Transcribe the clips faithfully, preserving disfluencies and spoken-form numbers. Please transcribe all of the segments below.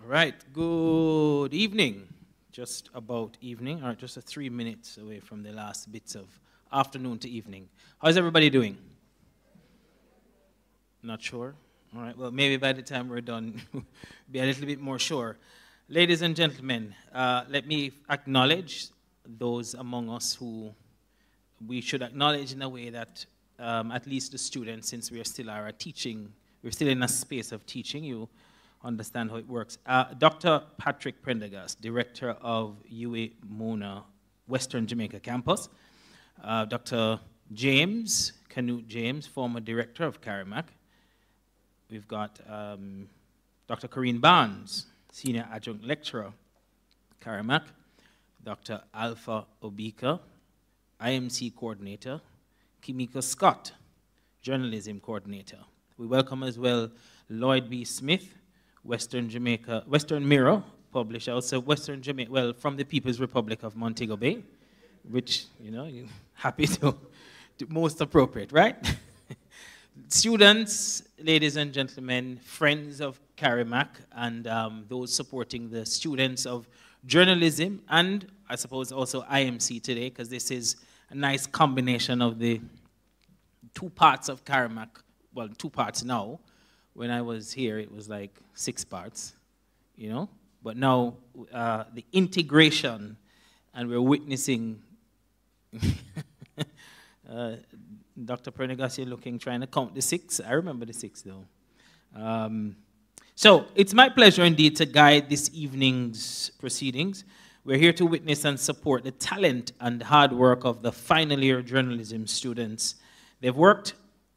right, good evening. Just about evening, or just a three minutes away from the last bits of afternoon to evening. How's everybody doing? Not sure? All right, well, maybe by the time we're done, be a little bit more sure. Ladies and gentlemen, uh, let me acknowledge those among us who we should acknowledge in a way that um, at least the students, since we are still are teaching, we're still in a space of teaching, you understand how it works. Uh, Doctor Patrick Prendergast, Director of U A Mona Western Jamaica Campus. Uh, Doctor James, Canute James, former Director of CARIMAC. We've got um, Doctor Corinne Barnes, Senior Adjunct Lecturer, CARIMAC. Doctor Alpha Obika, I M C Coordinator. Kimiko Scott, Journalism Coordinator. We welcome as well Lloyd B. Smith, Western Jamaica, Western Mirror publisher, also Western Jamaica, well, from the People's Republic of Montego Bay, which, you know, you're happy to, to most appropriate, right? Students, ladies and gentlemen, friends of CARIMAC, and um, those supporting the students of journalism, and I suppose also I M C today, because this is a nice combination of the two parts of CARIMAC, well, two parts now. When I was here, it was like six parts, you know? But now, uh, the integration, and we're witnessing, uh, Doctor Prendergast, you're looking, trying to count the six. I remember the six, though. Um, so, it's my pleasure, indeed, to guide this evening's proceedings. We're here to witness and support the talent and hard work of the final year journalism students. They've worked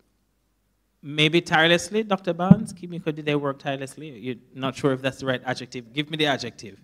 maybe tirelessly, Doctor Barnes. Kimiko, did they work tirelessly? You're not sure if that's the right adjective. Give me the adjective.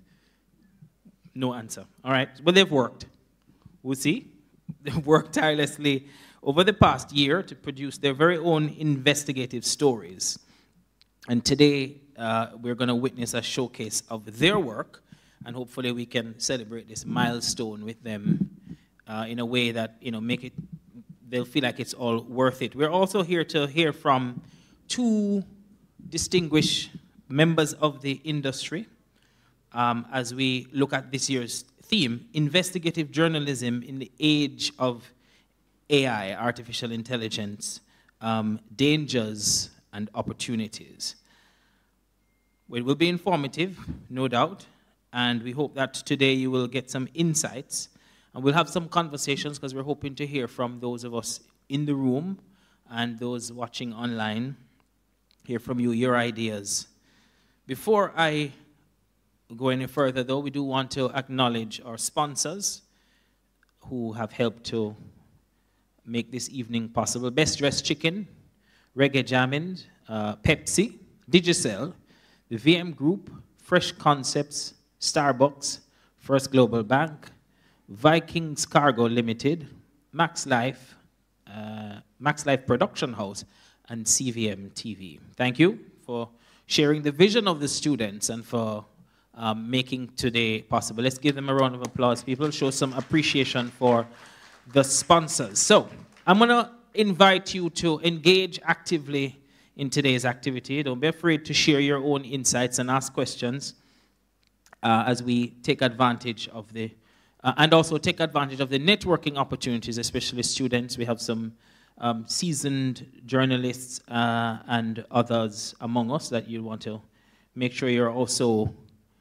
No answer. All right. Well, they've worked. We'll see. They've worked tirelessly over the past year to produce their very own investigative stories. And today, uh, we're going to witness a showcase of their work, and hopefully we can celebrate this milestone with them uh, in a way that, you know, make it, they'll feel like it's all worth it. We're also here to hear from two distinguished members of the industry um, as we look at this year's theme, investigative journalism in the age of A I, artificial intelligence, um, dangers and opportunities. Well, it will be informative, no doubt, and we hope that today you will get some insights. And we'll have some conversations because we're hoping to hear from those of us in the room and those watching online, hear from you, your ideas. Before I go any further, though, we do want to acknowledge our sponsors who have helped to make this evening possible. Best Dressed Chicken, Reggae Jammin', uh, Pepsi, Digicel, the V M Group, Fresh Concepts, Starbucks, First Global Bank, Vikings Cargo Limited, Max Life, uh, Max Life Production House, and C V M T V. Thank you for sharing the vision of the students and for um, making today possible. Let's give them a round of applause, people. Show some appreciation for the sponsors. So, I'm going to invite you to engage actively in today's activity. Don't be afraid to share your own insights and ask questions uh, as we take advantage of the Uh, and also take advantage of the networking opportunities, especially students. We have some um, seasoned journalists uh, and others among us that you want to make sure you're also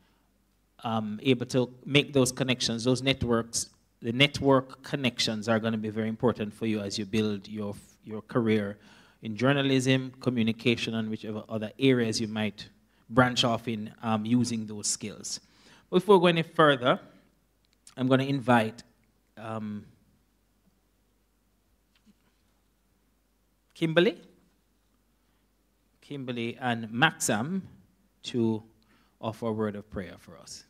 um, able to make those connections, those networks. The network connections are going to be very important for you as you build your, your career in journalism, communication, and whichever other areas you might branch off in um, using those skills. Before we go any further, I'm going to invite um, Kimberly, Kimberly and Maxam to offer a word of prayer for us.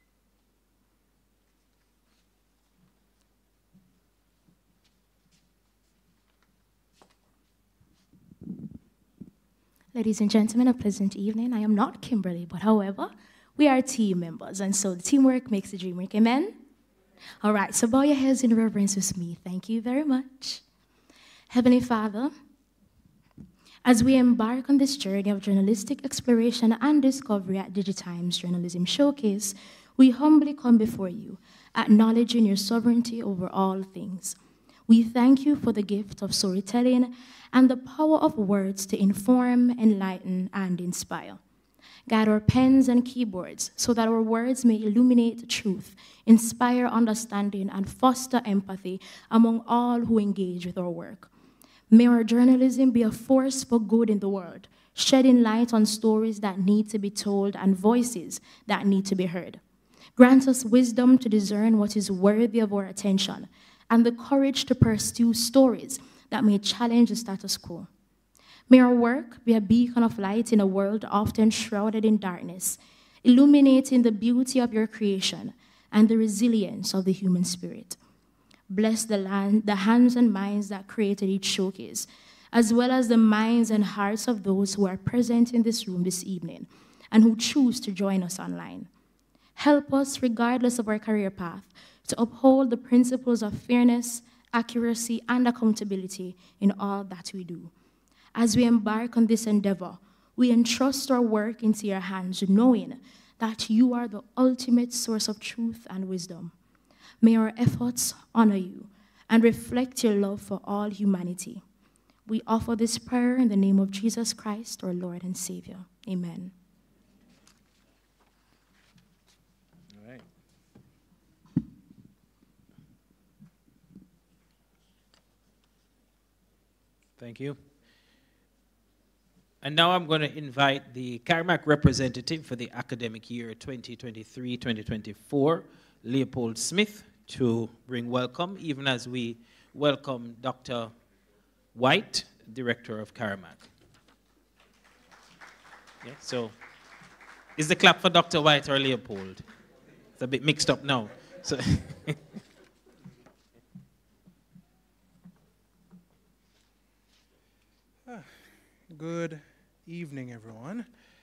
Ladies and gentlemen, a pleasant evening. I am not Kimberly, but however, we are team members, and so the teamwork makes the dream work. Amen? All right, so bow your heads in reverence with me. Thank you very much. Heavenly Father, As we embark on this journey of journalistic exploration and discovery at DigiTimes Journalism Showcase, we humbly come before you, acknowledging your sovereignty over all things. We thank you for the gift of storytelling and the power of words to inform, enlighten, and inspire. Guide our pens and keyboards so that our words may illuminate truth, inspire understanding, and foster empathy among all who engage with our work. May our journalism be a force for good in the world, shedding light on stories that need to be told and voices that need to be heard. Grant us wisdom to discern what is worthy of our attention and the courage to pursue stories that may challenge the status quo. May our work be a beacon of light in a world often shrouded in darkness, illuminating the beauty of your creation and the resilience of the human spirit. Bless the, land, the hands and minds that created each showcase, as well as the minds and hearts of those who are present in this room this evening and who choose to join us online. Help us, regardless of our career path, to uphold the principles of fairness, accuracy, and accountability in all that we do. As we embark on this endeavor, we entrust our work into your hands, knowing that you are the ultimate source of truth and wisdom. May our efforts honor you and reflect your love for all humanity. We offer this prayer in the name of Jesus Christ, our Lord and Savior. Amen. All right. Thank you. And now I'm going to invite the CARIMAC representative for the academic year twenty twenty-three twenty twenty-four, Leopold Smith, to bring welcome, even as we welcome Doctor White, Director of CARIMAC. Yeah, so, is the clap for Doctor White or Leopold? It's a bit mixed up now. So Good evening, everyone.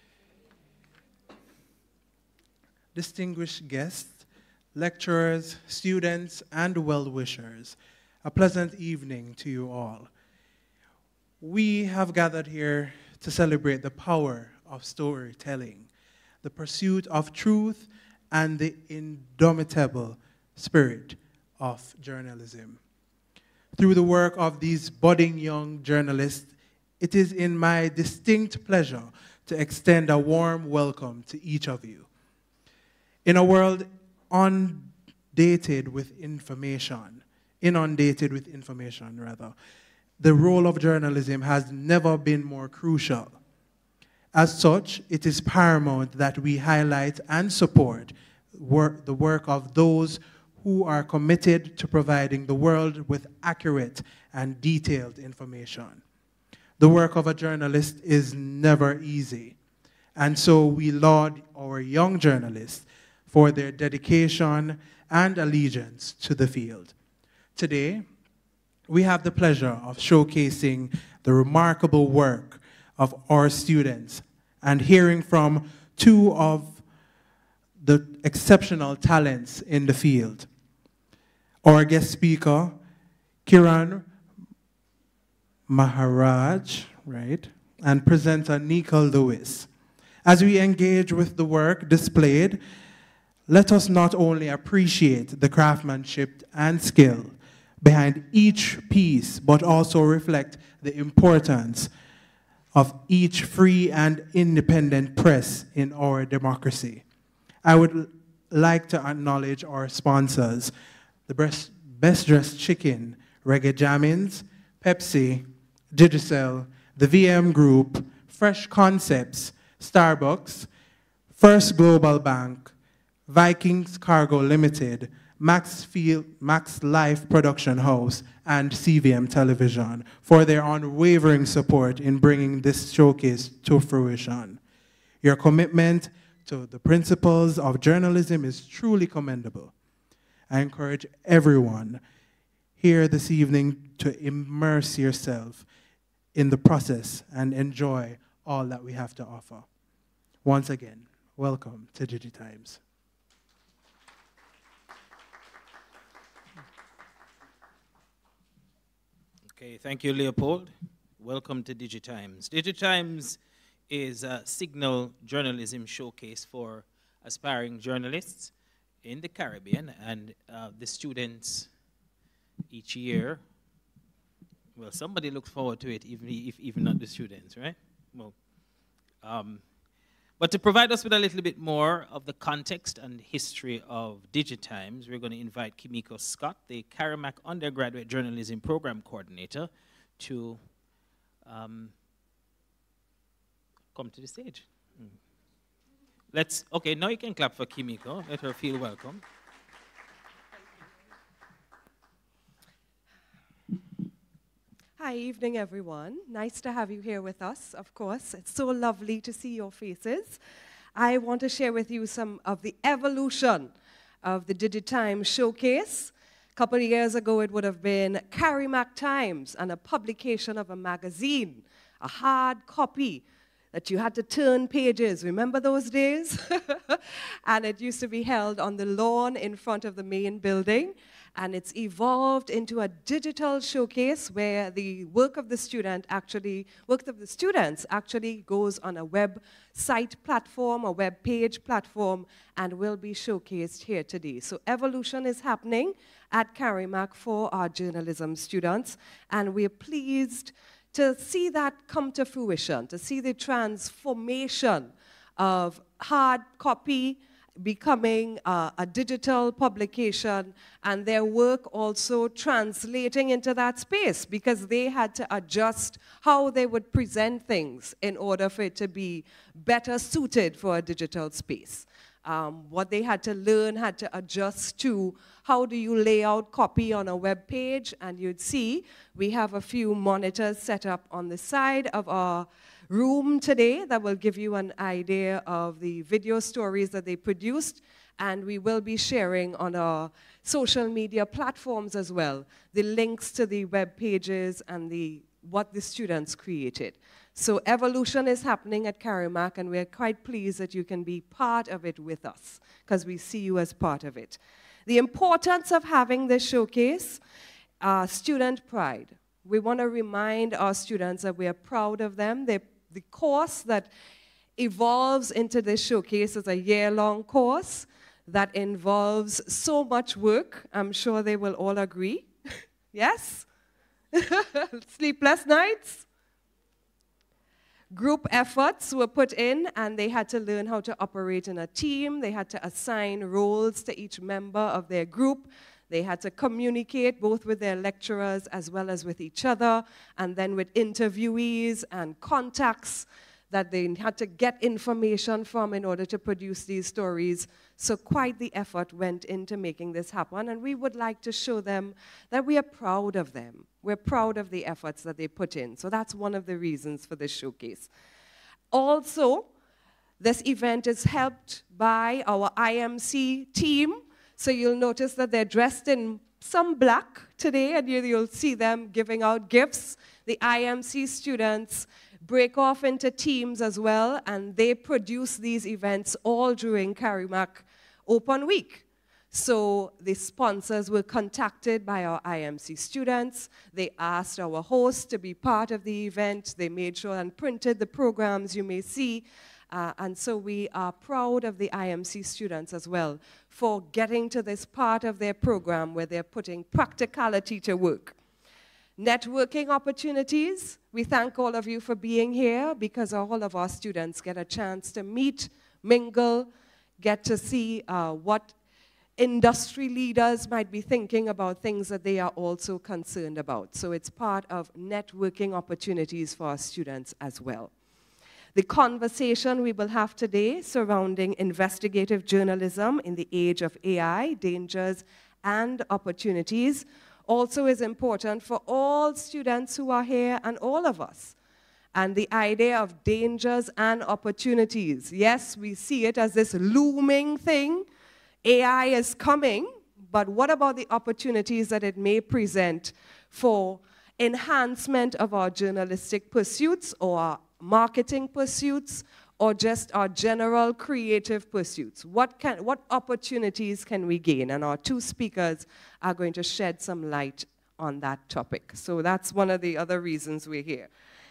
Distinguished guests, lecturers, students, and well-wishers, a pleasant evening to you all. We have gathered here to celebrate the power of storytelling, the pursuit of truth, and the indomitable spirit of journalism. Through the work of these budding young journalists, it is in my distinct pleasure to extend a warm welcome to each of you. In a world undated with information, inundated with information rather, the role of journalism has never been more crucial. As such, it is paramount that we highlight and support work, the work of those who are committed to providing the world with accurate and detailed information. The work of a journalist is never easy, and so we laud our young journalists for their dedication and allegiance to the field. Today, we have the pleasure of showcasing the remarkable work of our students and hearing from two of the exceptional talents in the field. Our guest speaker, Kiran Maharaj, right, and presenter Nika Lewis. As we engage with the work displayed, let us not only appreciate the craftsmanship and skill behind each piece, but also reflect the importance of each free and independent press in our democracy. I would like to acknowledge our sponsors, the Best, Best Dressed Chicken, Reggae Jammins, Pepsi, Digicel, the V M Group, Fresh Concepts, Starbucks, First Global Bank, Vikings Cargo Limited, Max, Field, Max Life Production House, and C V M Television for their unwavering support in bringing this showcase to fruition. Your commitment to the principles of journalism is truly commendable. I encourage everyone here this evening to immerse yourself in the process and enjoy all that we have to offer. Once again, welcome to DigiTimes. Okay, thank you, Leopold. welcome to Digi Times. Digi Times is a signal journalism showcase for aspiring journalists in the Caribbean, and uh, the students each year, well, somebody looks forward to it, even if even not the students, right? Well, um, but to provide us with a little bit more of the context and history of Digi Times, we're going to invite Kimiko Scott, the CARIMAC Undergraduate Journalism Program Coordinator, to um, come to the stage. Mm. Let's, okay, now you can clap for Kimiko. Let her feel welcome. Hi, evening everyone. Nice to have you here with us, of course. It's so lovely to see your faces. I want to share with you some of the evolution of the Digi Times showcase. A couple of years ago, it would have been CARIMAC Times and a publication of a magazine, a hard copy that you had to turn pages. Remember those days? And it used to be held on the lawn in front of the main building. And it's evolved into a digital showcase where the work of the student actually, work of the students actually goes on a website platform, a web page platform, and will be showcased here today. So evolution is happening at CARIMAC for our journalism students, and we're pleased to see that come to fruition, to see the transformation of hard copy becoming uh, a digital publication, and their work also translating into that space, because they had to adjust how they would present things in order for it to be better suited for a digital space. Um, what they had to learn had to adjust to how do you lay out copy on a web page, and you'd see we have a few monitors set up on the side of our room today that will give you an idea of the video stories that they produced, and we will be sharing on our social media platforms as well the links to the web pages and the what the students created. So evolution is happening at CARIMAC, and we're quite pleased that you can be part of it with us, because we see you as part of it. The importance of having this showcase, uh, student pride. We want to remind our students that we are proud of them. They're The course that evolves into this showcase is a year-long course that involves so much work. I'm sure they will all agree. Yes? Sleepless nights? Group efforts were put in, and they had to learn how to operate in a team. They had to assign roles to each member of their group. They had to communicate both with their lecturers as well as with each other, and then with interviewees and contacts that they had to get information from in order to produce these stories. So quite the effort went into making this happen, and we would like to show them that we are proud of them. We're proud of the efforts that they put in. So that's one of the reasons for this showcase. Also, this event is helped by our I M C team. So you'll notice that they're dressed in some black today, and you'll see them giving out gifts. The I M C students break off into teams as well, and they produce these events all during CARIMAC Open Week. So the sponsors were contacted by our I M C students. They asked our hosts to be part of the event. They made sure and printed the programs you may see. Uh, and so we are proud of the I M C students as well for getting to this part of their program where they're putting practicality to work. Networking opportunities. We thank all of you for being here, because all of our students get a chance to meet, mingle, get to see uh, what industry leaders might be thinking about things that they are also concerned about. So it's part of networking opportunities for our students as well. The conversation we will have today surrounding investigative journalism in the age of A I, dangers and opportunities, also is important for all students who are here and all of us. And the idea of dangers and opportunities. Yes, we see it as this looming thing. A I is coming, but what about the opportunities that it may present for enhancement of our journalistic pursuits, or our marketing pursuits, or just our general creative pursuits? What, can, what opportunities can we gain? And our two speakers are going to shed some light on that topic. So that's one of the other reasons we're here.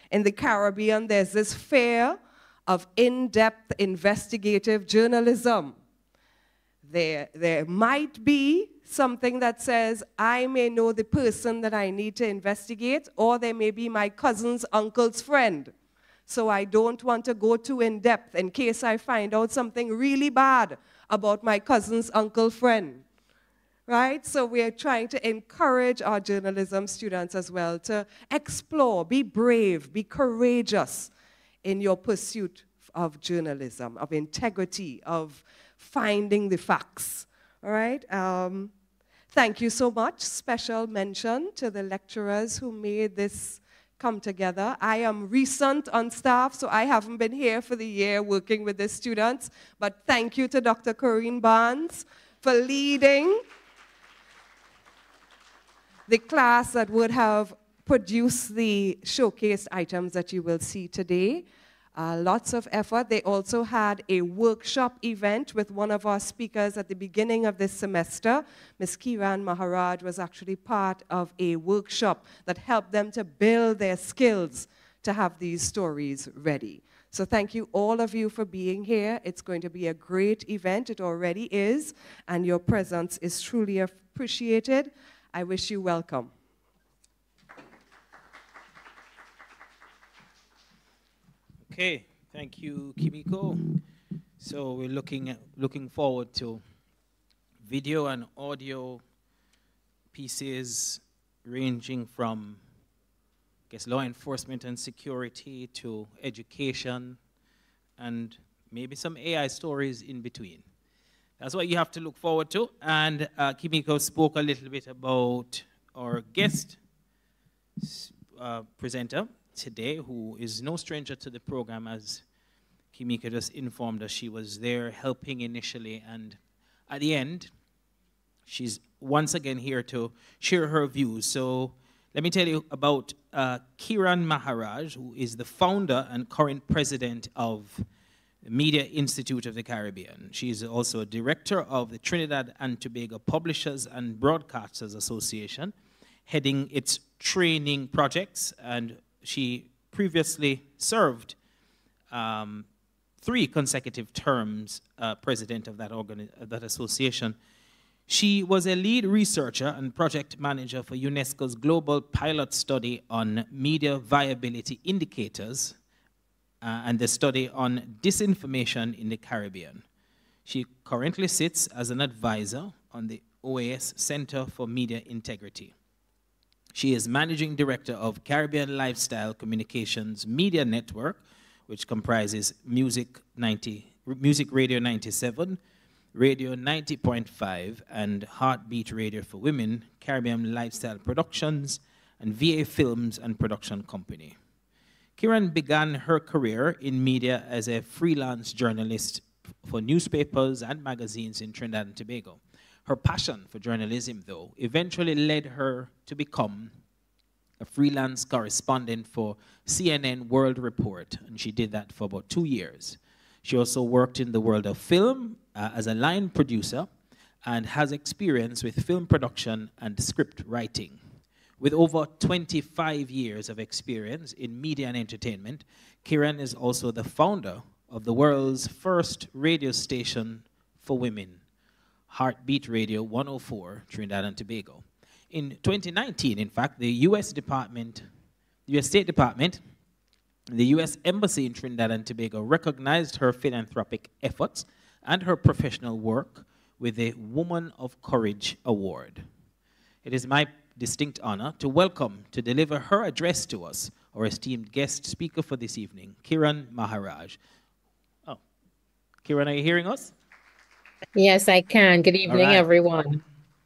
In the Caribbean, there's this fear of in-depth investigative journalism. There, there might be something that says, I may know the person that I need to investigate, or they may be my cousin's uncle's friend. So I don't want to go too in-depth in case I find out something really bad about my cousin's uncle friend. Right? So we're trying to encourage our journalism students as well to explore, be brave, be courageous in your pursuit of journalism, of integrity, of finding the facts. All right? Um, thank you so much. Special mention to the lecturers who made this come together. I am recent on staff, so I haven't been here for the year working with the students, but thank you to Doctor Corinne Barnes for leading the class that would have produced the showcased items that you will see today. Uh, lots of effort. They also had a workshop event with one of our speakers at the beginning of this semester. Miz Kiran Maharaj was actually part of a workshop that helped them to build their skills to have these stories ready. So thank you, all of you, for being here. It's going to be a great event. It already is, and your presence is truly appreciated. I wish you welcome. Okay, thank you, Kimiko. So we're looking at, looking forward to video and audio pieces ranging from, I guess, law enforcement and security to education and maybe some A I stories in between. That's what you have to look forward to. And uh, Kimiko spoke a little bit about our guest uh, presenter today, who is no stranger to the program, as Kimiko just informed us. She was there helping initially, and at the end, she's once again here to share her views. So let me tell you about uh, Kiran Maharaj, who is the founder and current president of the Media Institute of the Caribbean. She is also a director of the Trinidad and Tobago Publishers and Broadcasters Association, heading its training projects, and she previously served um, three consecutive terms uh, president of that, organi of that association. She was a lead researcher and project manager for UNESCO's global pilot study on media viability indicators uh, and the study on disinformation in the Caribbean. She currently sits as an advisor on the O A S Center for Media Integrity. She is managing director of Caribbean Lifestyle Communications Media Network, which comprises Music, ninety, Music Radio ninety-seven, Radio ninety point five, and Heartbeat Radio for Women, Caribbean Lifestyle Productions, and V A Films and Production Company. Kiran began her career in media as a freelance journalist for newspapers and magazines in Trinidad and Tobago. Her passion for journalism, though, eventually led her to become a freelance correspondent for C N N World Report, and she did that for about two years. She also worked in the world of film uh, as a line producer and has experience with film production and script writing. With over twenty-five years of experience in media and entertainment, Kiran is also the founder of the world's first radio station for women, Heartbeat Radio one oh four, Trinidad and Tobago. In twenty nineteen, in fact, the U S Department, the U S State Department, the U S Embassy in Trinidad and Tobago recognized her philanthropic efforts and her professional work with the Woman of Courage Award. It is my distinct honor to welcome, to deliver her address to us, our esteemed guest speaker for this evening, Kiran Maharaj. Oh, Kiran, are you hearing us? Yes, I can. Good evening, right. everyone.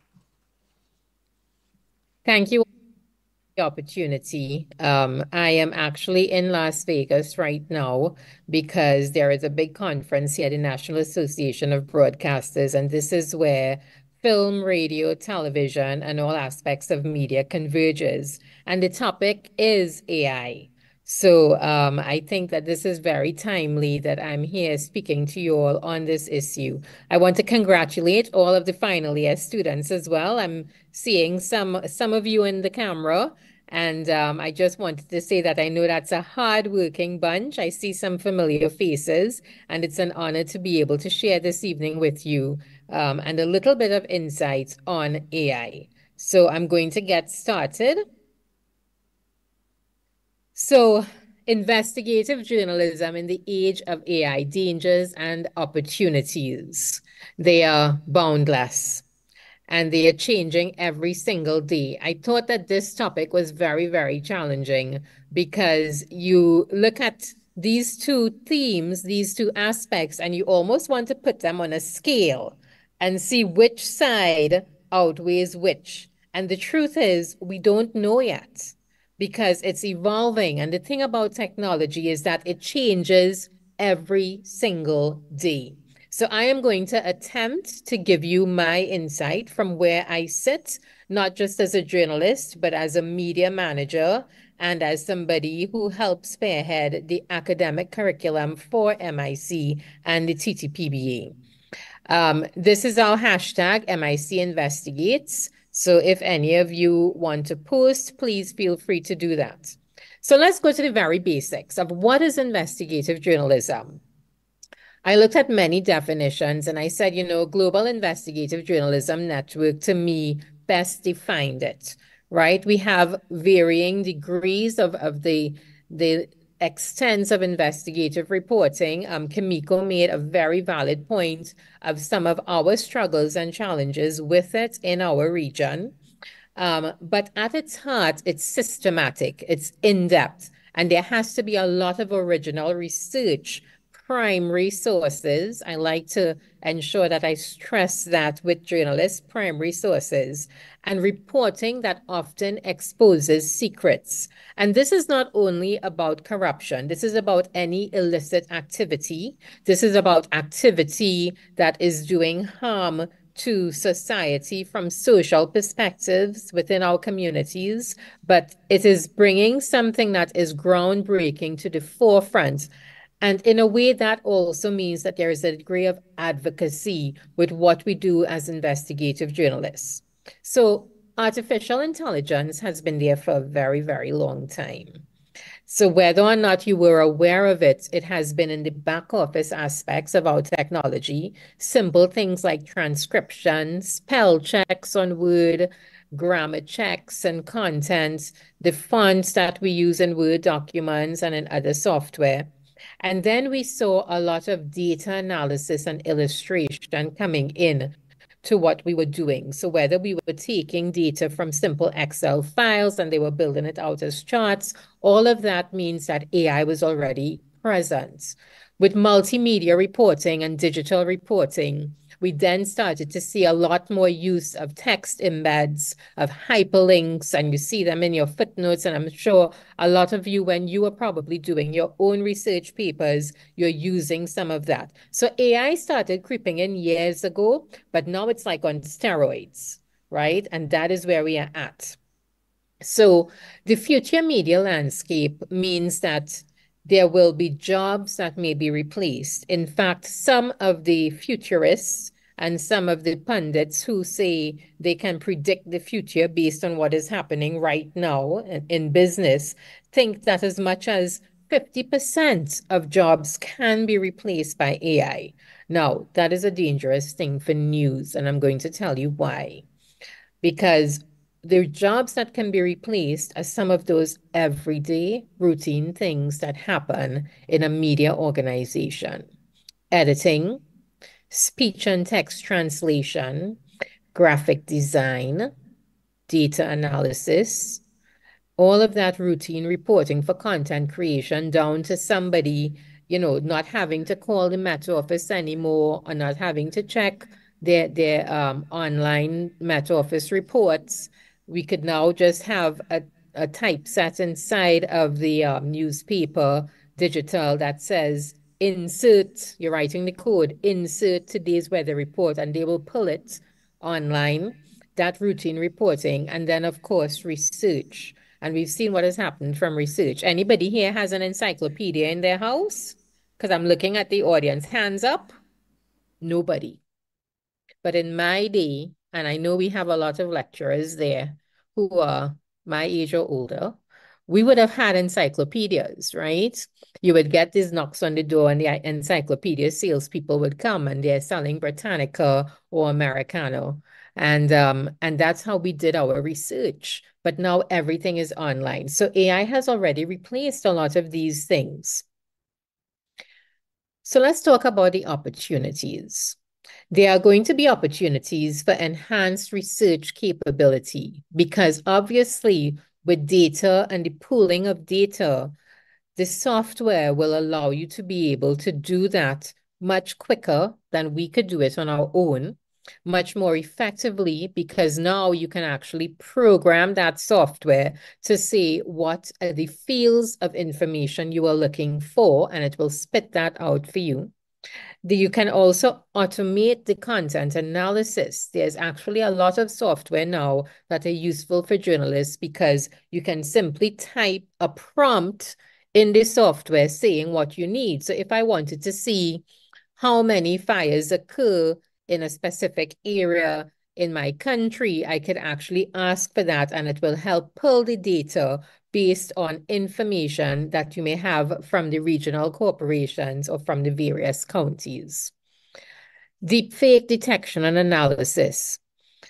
Thank you for the opportunity. Um, I am actually in Las Vegas right now because there is a big conference here at the National Association of Broadcasters, and this is where film, radio, television, and all aspects of media converges. And the topic is A I. So um, I think that this is very timely that I'm here speaking to you all on this issue. I want to congratulate all of the final year students as well. I'm seeing some, some of you in the camera, And um, I just wanted to say that I know that's a hard-working bunch. I see some familiar faces, and it's an honor to be able to share this evening with you um, and a little bit of insight on A I. So I'm going to get started. So, investigative journalism in the age of A I, dangers and opportunities. They are boundless and they are changing every single day. I thought that this topic was very, very challenging because you look at these two themes, these two aspects, and you almost want to put them on a scale and see which side outweighs which. And the truth is, we don't know yet because it's evolving. And the thing about technology is that it changes every single day. So I am going to attempt to give you my insight from where I sit, not just as a journalist, but as a media manager and as somebody who helps spearhead the academic curriculum for M I C and the T T P B A. Um, this is our hashtag, M I C Investigates. So if any of you want to post, please feel free to do that. So let's go to the very basics of what is investigative journalism. I looked at many definitions and I said, you know, Global Investigative Journalism Network to me best defined it, right? We have varying degrees of, of the, the extents of investigative reporting. Um, Kimiko made a very valid point of some of our struggles and challenges with it in our region. Um, but at its heart, it's systematic, it's in-depth, and there has to be a lot of original research, primary sources. I like to ensure that I stress that with journalists, primary sources, and reporting that often exposes secrets. And this is not only about corruption. This is about any illicit activity. This is about activity that is doing harm to society from social perspectives within our communities, but it is bringing something that is groundbreaking to the forefront. And in a way, that also means that there is a degree of advocacy with what we do as investigative journalists. So artificial intelligence has been there for a very, very long time. So whether or not you were aware of it, it has been in the back office aspects of our technology. Simple things like transcription, spell checks on Word, grammar checks and content, the fonts that we use in Word documents and in other software. And then we saw a lot of data analysis and illustration coming in to what we were doing. So whether we were taking data from simple Excel files and they were building it out as charts, all of that means that A I was already present. With multimedia reporting and digital reporting, we then started to see a lot more use of text embeds, of hyperlinks, and you see them in your footnotes. And I'm sure a lot of you, when you are probably doing your own research papers, you're using some of that. So A I started creeping in years ago, but now it's like on steroids, right? And that is where we are at. So the future media landscape means that there will be jobs that may be replaced. In fact, some of the futurists and some of the pundits who say they can predict the future based on what is happening right now in business think that as much as fifty percent of jobs can be replaced by A I. Now, that is a dangerous thing for news, and I'm going to tell you why. Because the jobs that can be replaced are some of those everyday routine things that happen in a media organization. Editing, speech and text translation, graphic design, data analysis, all of that routine reporting for content creation down to somebody, you know, not having to call the Met Office anymore or not having to check their, their um, online Met Office reports. We could now just have a, a typeset inside of the um, newspaper digital that says, insert, you're writing the code, insert today's weather report, and they will pull it online, that routine reporting, and then, of course, research. And we've seen what has happened from research. Anybody here has an encyclopedia in their house? Because I'm looking at the audience. Hands up? Nobody. But in my day, and I know we have a lot of lecturers there who are my age or older, we would have had encyclopedias, right? You would get these knocks on the door and the encyclopedia salespeople would come and they're selling Britannica or Americano. And, um, and that's how we did our research. But now everything is online. So A I has already replaced a lot of these things. So let's talk about the opportunities. There are going to be opportunities for enhanced research capability because obviously with data and the pooling of data, the software will allow you to be able to do that much quicker than we could do it on our own, much more effectively, because now you can actually program that software to say what are the fields of information you are looking for, and it will spit that out for you. You can also automate the content analysis. There's actually a lot of software now that are useful for journalists because you can simply type a prompt in the software saying what you need. So if I wanted to see how many fires occur in a specific area in my country, I could actually ask for that and it will help pull the data based on information that you may have from the regional corporations or from the various counties. Deepfake detection and analysis.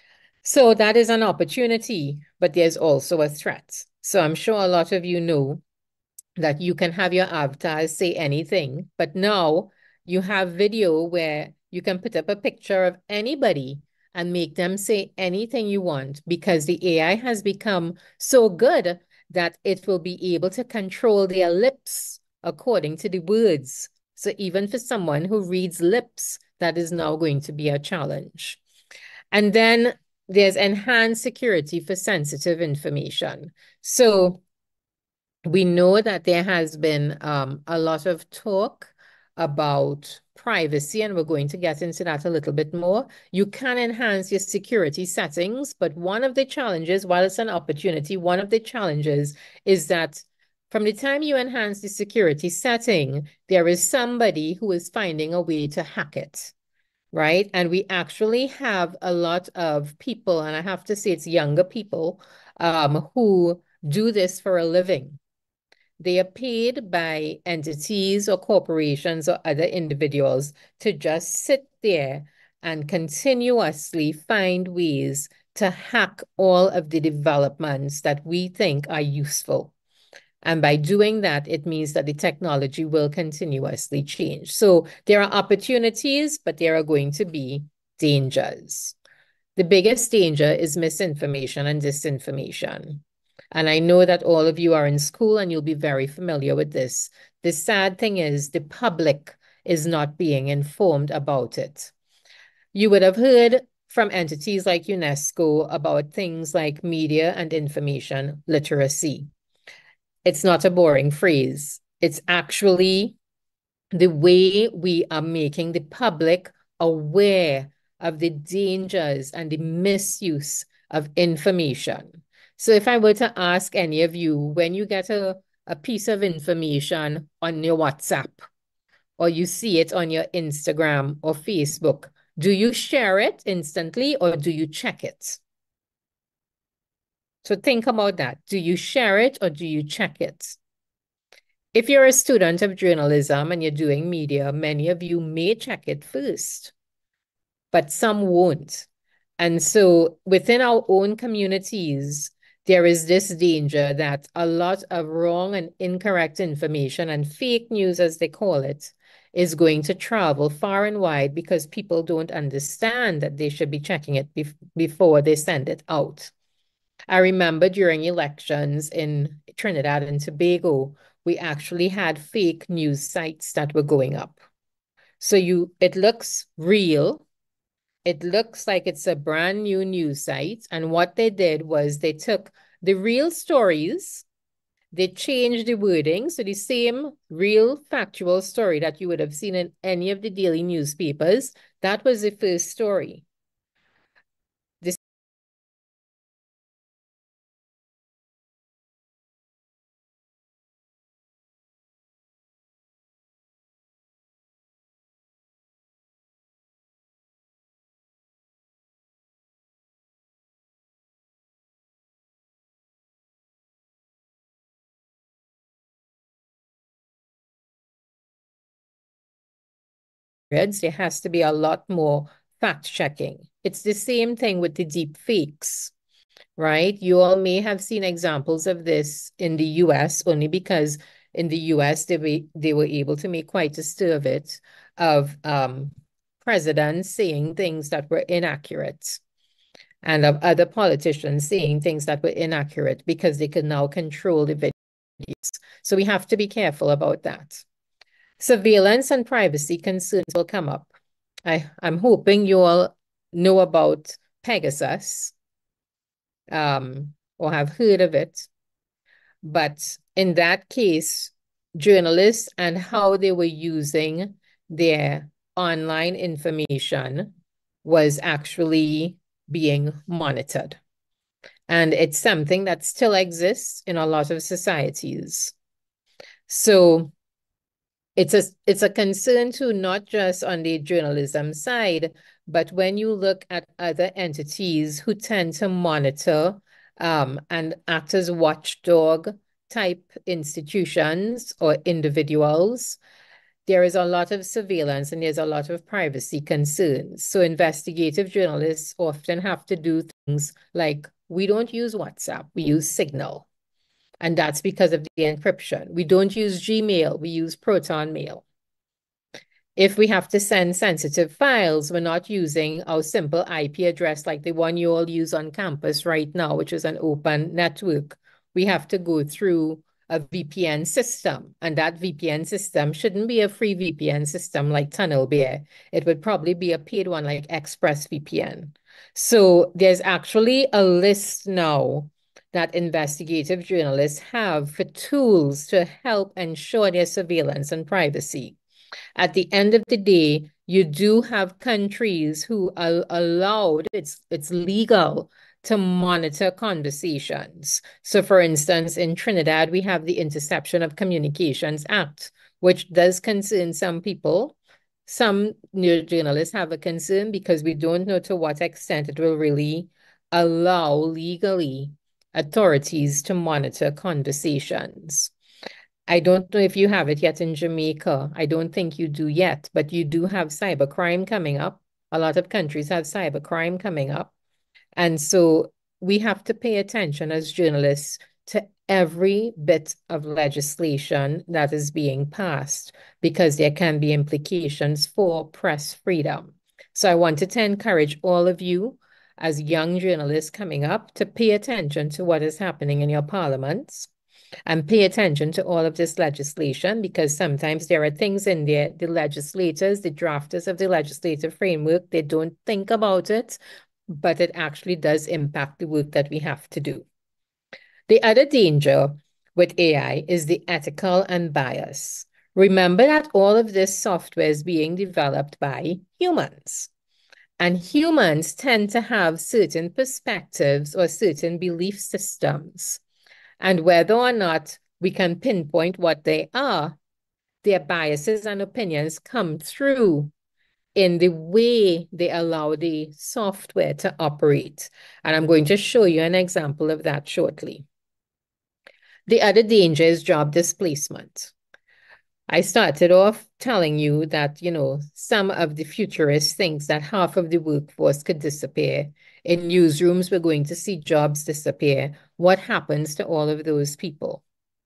So that is an opportunity, but there's also a threat. So I'm sure a lot of you know that you can have your avatars say anything, but now you have video where you can put up a picture of anybody and make them say anything you want because the A I has become so good that it will be able to control their lips according to the words. So even for someone who reads lips, that is now going to be a challenge. And then there's enhanced security for sensitive information. So we know that there has been um, a lot of talk about privacy, and we're going to get into that a little bit more. You can enhance your security settings, but one of the challenges, while it's an opportunity, one of the challenges is that from the time you enhance the security setting, there is somebody who is finding a way to hack it, right? And we actually have a lot of people, and I have to say it's younger people, um, who do this for a living. They are paid by entities or corporations or other individuals to just sit there and continuously find ways to hack all of the developments that we think are useful. And by doing that, it means that the technology will continuously change. So there are opportunities, but there are going to be dangers. The biggest danger is misinformation and disinformation. And I know that all of you are in school and you'll be very familiar with this. The sad thing is the public is not being informed about it. You would have heard from entities like UNESCO about things like media and information literacy. It's not a boring phrase. It's actually the way we are making the public aware of the dangers and the misuse of information. So if I were to ask any of you, when you get a, a piece of information on your WhatsApp, or you see it on your Instagram or Facebook, do you share it instantly or do you check it? So think about that. Do you share it or do you check it? If you're a student of journalism and you're doing media, many of you may check it first, but some won't. And so within our own communities, there is this danger that a lot of wrong and incorrect information and fake news, as they call it, is going to travel far and wide because people don't understand that they should be checking it bef before they send it out. I remember during elections in Trinidad and Tobago, we actually had fake news sites that were going up. So you, it looks real. It looks like it's a brand new news site. And what they did was they took the real stories, they changed the wording. So the same real factual story that you would have seen in any of the daily newspapers, that was the first story. periods, there has to be a lot more fact-checking. It's the same thing with the deep fakes, right? You all may have seen examples of this in the U S only because in the U S they were, they were able to make quite a stir of it, of um, presidents saying things that were inaccurate and of other politicians saying things that were inaccurate because they could now control the videos. So we have to be careful about that. Surveillance and privacy concerns will come up. I, I'm hoping you all know about Pegasus um, or have heard of it. But in that case, journalists and how they were using their online information was actually being monitored. And it's something that still exists in a lot of societies. So it's a, it's a concern too, not just on the journalism side, but when you look at other entities who tend to monitor um, and act as watchdog type institutions or individuals, there is a lot of surveillance and there's a lot of privacy concerns. So investigative journalists often have to do things like, we don't use WhatsApp, we use Signal. And that's because of the encryption. We don't use Gmail, we use Proton Mail. If we have to send sensitive files, we're not using our simple I P address like the one you all use on campus right now, which is an open network. We have to go through a V P N system, and that V P N system shouldn't be a free V P N system like TunnelBear. It would probably be a paid one like ExpressVPN. So there's actually a list now that investigative journalists have for tools to help ensure their surveillance and privacy. At the end of the day, you do have countries who are allowed, it's, it's legal to monitor conversations. So for instance, in Trinidad, we have the Interception of Communications Act, which does concern some people. Some journalists have a concern because we don't know to what extent it will really allow legally authorities to monitor conversations. I don't know if you have it yet in Jamaica. I don't think you do yet, but you do have cybercrime coming up. A lot of countries have cybercrime coming up. And so we have to pay attention as journalists to every bit of legislation that is being passed because there can be implications for press freedom. So I wanted to encourage all of you as young journalists coming up to pay attention to what is happening in your parliaments and pay attention to all of this legislation because sometimes there are things in there, the legislators, the drafters of the legislative framework, they don't think about it, but it actually does impact the work that we have to do. The other danger with A I is the ethical and bias. Remember that all of this software is being developed by humans. And humans tend to have certain perspectives or certain belief systems. And whether or not we can pinpoint what they are, their biases and opinions come through in the way they allow the software to operate. And I'm going to show you an example of that shortly. The other danger is job displacement. I started off telling you that, you know, some of the futurists think that half of the workforce could disappear. In newsrooms, we're going to see jobs disappear. What happens to all of those people?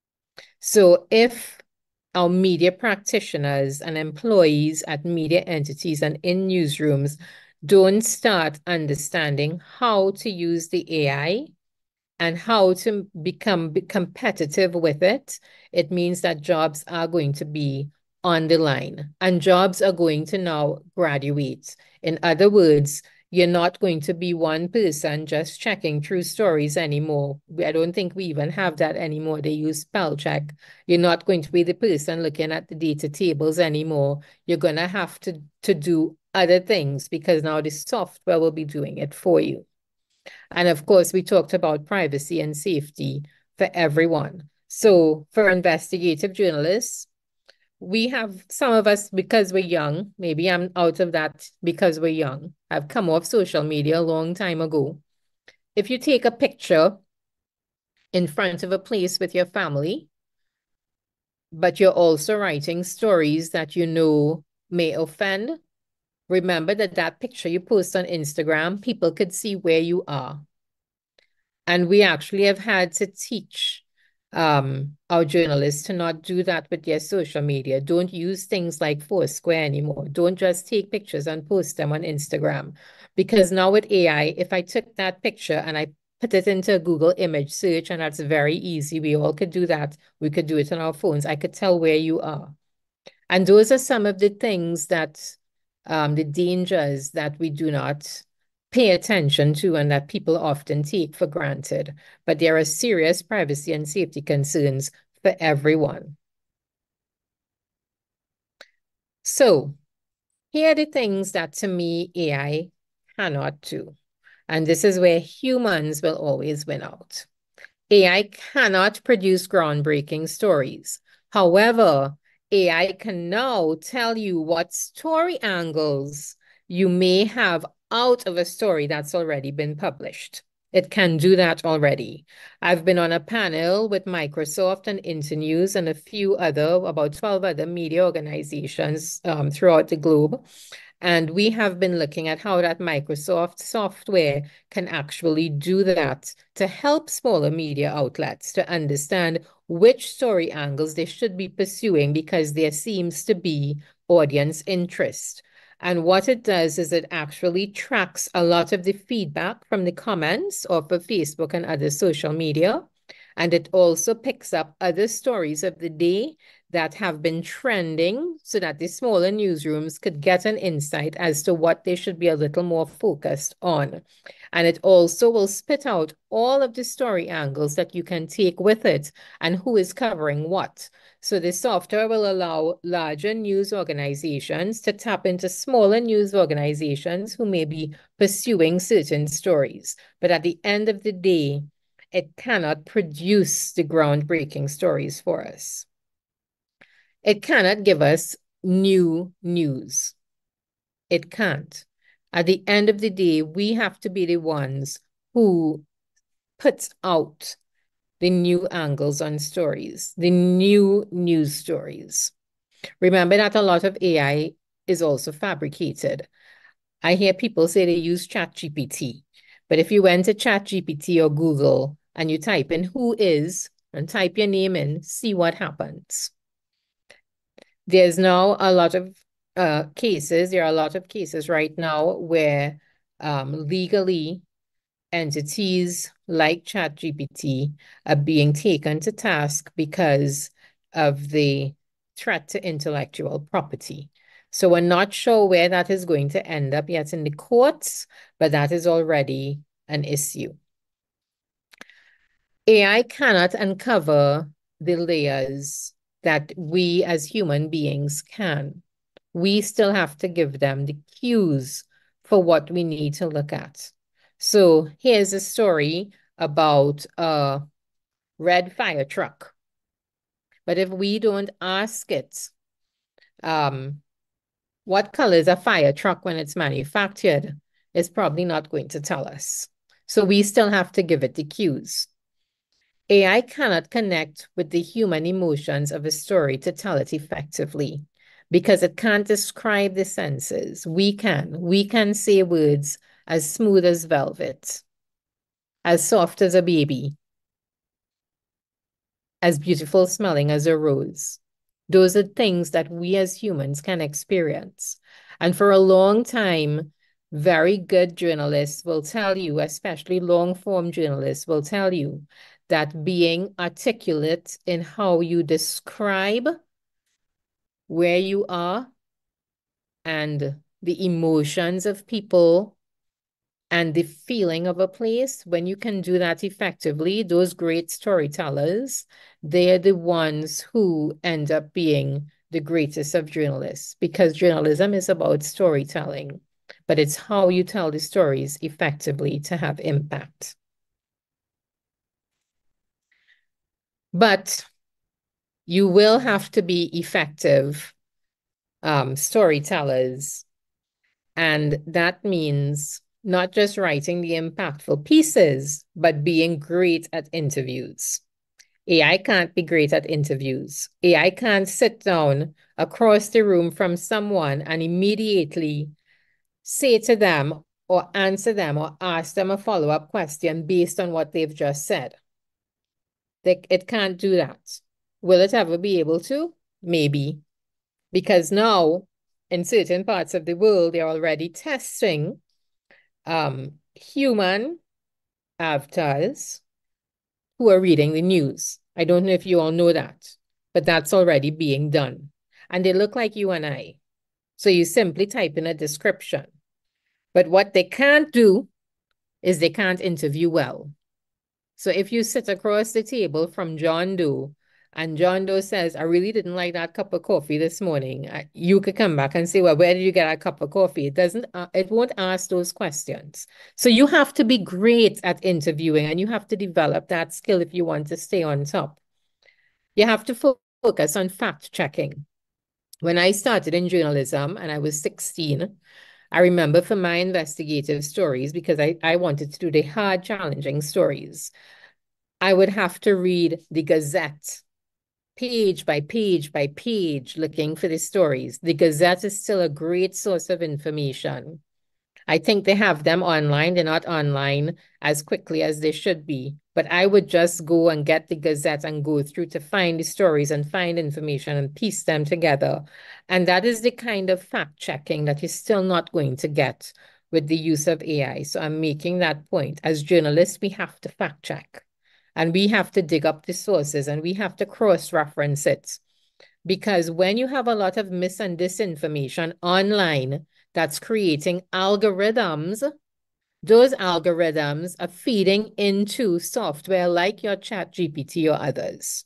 So if our media practitioners and employees at media entities and in newsrooms don't start understanding how to use the A I and how to become competitive with it, it means that jobs are going to be on the line and jobs are going to now graduate. In other words, you're not going to be one person just checking through stories anymore. I don't think we even have that anymore. They use spell check. You're not going to be the person looking at the data tables anymore. You're going to have to, to do other things because now the software will be doing it for you. And of course, we talked about privacy and safety for everyone. So for investigative journalists, we have some of us, because we're young, maybe I'm out of that because we're young, I've come off social media a long time ago. If you take a picture in front of a place with your family, but you're also writing stories that you know may offend, remember that that picture you post on Instagram, people could see where you are. And we actually have had to teach um, our journalists to not do that with their social media. Don't use things like Foursquare anymore. Don't just take pictures and post them on Instagram. Because now with A I, if I took that picture and I put it into a Google image search, and that's very easy, we all could do that. We could do it on our phones. I could tell where you are. And those are some of the things that, um, the dangers that we do not pay attention to and that people often take for granted. But there are serious privacy and safety concerns for everyone. So here are the things that to me A I cannot do. And this is where humans will always win out. A I cannot produce groundbreaking stories. However, A I can now tell you what story angles you may have out of a story that's already been published. It can do that already. I've been on a panel with Microsoft and Internews and a few other, about twelve other media organizations um, throughout the globe. And we have been looking at how that Microsoft software can actually do that to help smaller media outlets to understand which story angles they should be pursuing because there seems to be audience interest. And what it does is it actually tracks a lot of the feedback from the comments of Facebook and other social media. And it also picks up other stories of the day that have been trending so that the smaller newsrooms could get an insight as to what they should be a little more focused on. And it also will spit out all of the story angles that you can take with it and who is covering what. So the software will allow larger news organizations to tap into smaller news organizations who may be pursuing certain stories. But at the end of the day, it cannot produce the groundbreaking stories for us. It cannot give us new news. It can't. At the end of the day, we have to be the ones who puts out the new angles on stories, the new news stories. Remember that a lot of A I is also fabricated. I hear people say they use ChatGPT, but if you went to ChatGPT or Google and you type in who is and type your name in, see what happens. There's now a lot of uh, cases, there are a lot of cases right now where um, legally entities like ChatGPT are being taken to task because of the threat to intellectual property. So we're not sure where that is going to end up yet in the courts, but that is already an issue. A I cannot uncover the layers that we as human beings can. We still have to give them the cues for what we need to look at. So here's a story about a red fire truck. But if we don't ask it, um, what color is a fire truck when it's manufactured, it's probably not going to tell us. So we still have to give it the cues. A I cannot connect with the human emotions of a story to tell it effectively because it can't describe the senses. We can. We can say words as smooth as velvet, as soft as a baby, as beautiful smelling as a rose. Those are things that we as humans can experience. And for a long time, very good journalists will tell you, especially long-form journalists will tell you, that being articulate in how you describe where you are and the emotions of people and the feeling of a place, when you can do that effectively, those great storytellers, they're the ones who end up being the greatest of journalists, because journalism is about storytelling, but it's how you tell the stories effectively to have impact. But you will have to be effective um, storytellers. And that means not just writing the impactful pieces, but being great at interviews. A I can't be great at interviews. A I can't sit down across the room from someone and immediately say to them or answer them or ask them a follow-up question based on what they've just said. They, it can't do that. Will it ever be able to? Maybe. Because now, in certain parts of the world, they're already testing um, human avatars who are reading the news. I don't know if you all know that, but that's already being done. And they look like you and I. So you simply type in a description. But what they can't do is they can't interview well. So if you sit across the table from John Doe and John Doe says, I really didn't like that cup of coffee this morning, you could come back and say, well, where did you get a cup of coffee? It doesn't, uh, it won't ask those questions. So you have to be great at interviewing and you have to develop that skill if you want to stay on top. You have to fo focus on fact checking. When I started in journalism and I was sixteen, I remember for my investigative stories, because I, I wanted to do the hard, challenging stories, I would have to read the Gazette, page by page by page, looking for the stories. The Gazette is still a great source of information. I think they have them online. They're not online as quickly as they should be. But I would just go and get the Gazette and go through to find the stories and find information and piece them together. And that is the kind of fact checking that you're still not going to get with the use of A I. So I'm making that point. As journalists, we have to fact check. And we have to dig up the sources and we have to cross-reference it. Because when you have a lot of mis and disinformation online that's creating algorithms, those algorithms are feeding into software like your Chat G P T or others.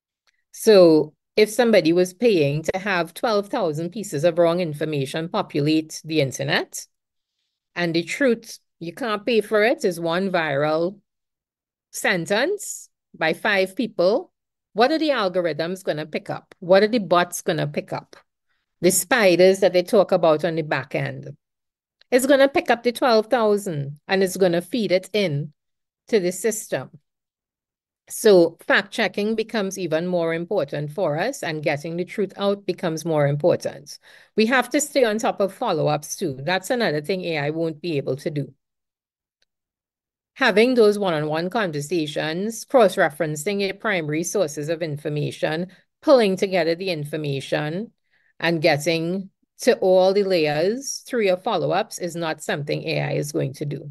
So if somebody was paying to have twelve thousand pieces of wrong information populate the internet, and the truth, you can't pay for it, is one viral sentence by five people, what are the algorithms going to pick up? What are the bots going to pick up? The spiders that they talk about on the back end. It's going to pick up the twelve thousand and it's going to feed it in to the system. So fact checking becomes even more important for us and getting the truth out becomes more important. We have to stay on top of follow-ups too. That's another thing A I won't be able to do. Having those one-on-one conversations, cross-referencing your primary sources of information, pulling together the information, and getting to all the layers through your follow-ups is not something A I is going to do.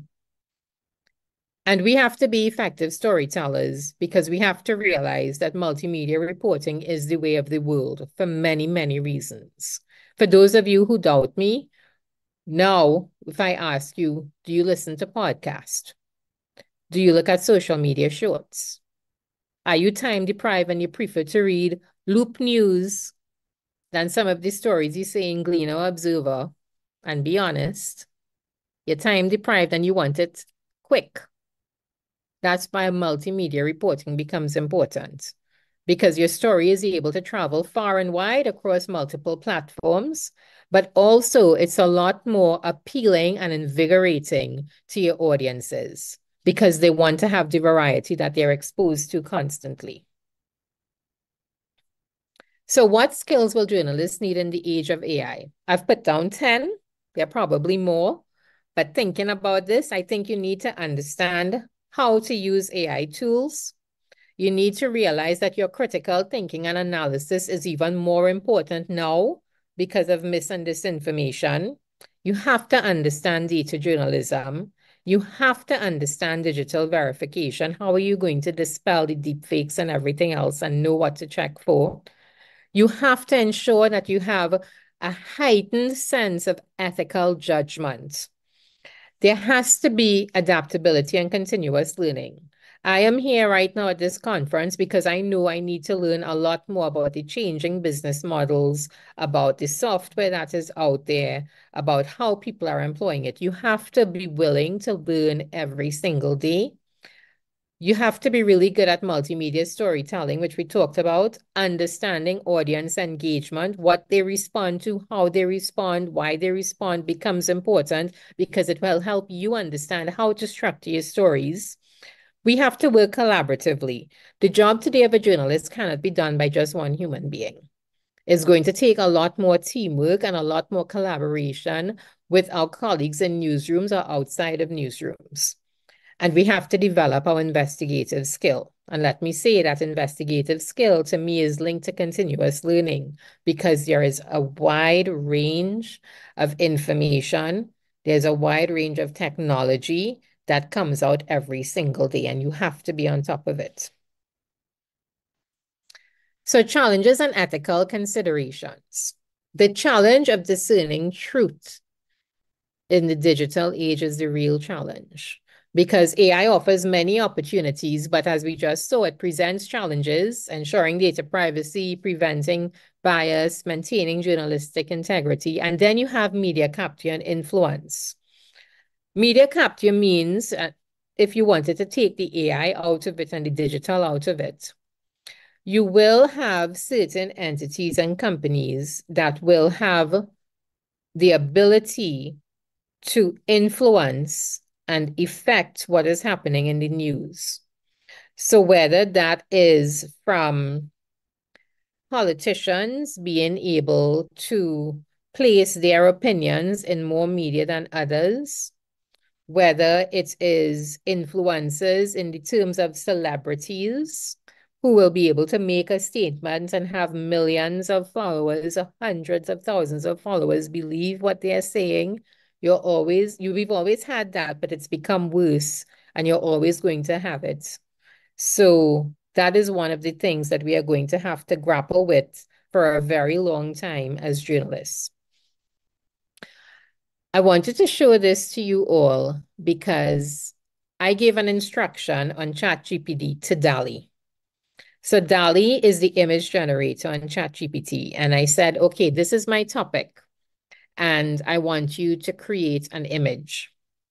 And we have to be effective storytellers because we have to realize that multimedia reporting is the way of the world for many, many reasons. For those of you who doubt me, now, if I ask you, do you listen to podcasts? Do you look at social media shorts? Are you time deprived and you prefer to read Loop News than some of the stories you say in Glean or Observer? And be honest, you're time deprived and you want it quick. That's why multimedia reporting becomes important, because your story is able to travel far and wide across multiple platforms, but also it's a lot more appealing and invigorating to your audiences because they want to have the variety that they're exposed to constantly. So what skills will journalists need in the age of A I? I've put down ten, there are probably more, but thinking about this, I think you need to understand how to use A I tools. You need to realize that your critical thinking and analysis is even more important now because of mis and disinformation. You have to understand data journalism. You have to understand digital verification. How are you going to dispel the deepfakes and everything else and know what to check for? You have to ensure that you have a heightened sense of ethical judgment. There has to be adaptability and continuous learning. I am here right now at this conference because I know I need to learn a lot more about the changing business models, about the software that is out there, about how people are employing it. You have to be willing to learn every single day. You have to be really good at multimedia storytelling, which we talked about, understanding audience engagement, what they respond to, how they respond, why they respond becomes important because it will help you understand how to structure your stories. We have to work collaboratively. The job today of a journalist cannot be done by just one human being. It's going to take a lot more teamwork and a lot more collaboration with our colleagues in newsrooms or outside of newsrooms. And we have to develop our investigative skill. And let me say that investigative skill to me is linked to continuous learning, because there is a wide range of information. There's a wide range of technology that comes out every single day, and you have to be on top of it. So challenges and ethical considerations. The challenge of discerning truth in the digital age is the real challenge, because A I offers many opportunities, but as we just saw, it presents challenges: ensuring data privacy, preventing bias, maintaining journalistic integrity, and then you have media capture and influence. Media capture means, uh, if you wanted to take the A I out of it and the digital out of it, you will have certain entities and companies that will have the ability to influence and affect what is happening in the news. So whether that is from politicians being able to place their opinions in more media than others, whether it is influencers in the terms of celebrities who will be able to make a statement and have millions of followers or hundreds of thousands of followers believe what they're saying. You're always, you, we've always had that, but it's become worse, and you're always going to have it. So that is one of the things that we are going to have to grapple with for a very long time as journalists. I wanted to show this to you all because I gave an instruction on ChatGPT to DALL-E. So DALL-E is the image generator on ChatGPT. And I said, okay, this is my topic, and I want you to create an image.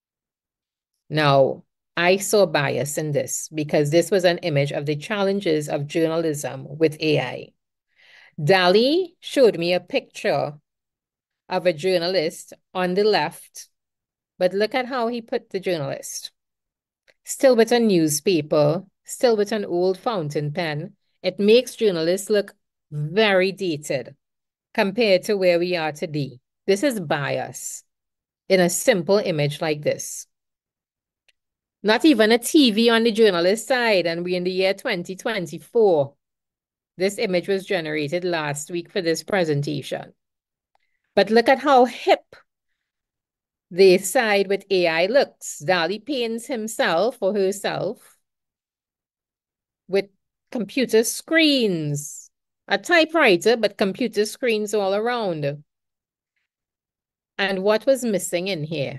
Now, I saw bias in this because this was an image of the challenges of journalism with A I. DALL-E showed me a picture of a journalist on the left, but look at how he put the journalist. Still with a newspaper, still with an old fountain pen. It makes journalists look very dated compared to where we are today. This is bias in a simple image like this. Not even a T V on the journalist side, and we're in the year twenty twenty-four. This image was generated last week for this presentation. But look at how hip the side with A I looks. DALL-E paints himself or herself with computer screens, a typewriter, but computer screens all around. And what was missing in here?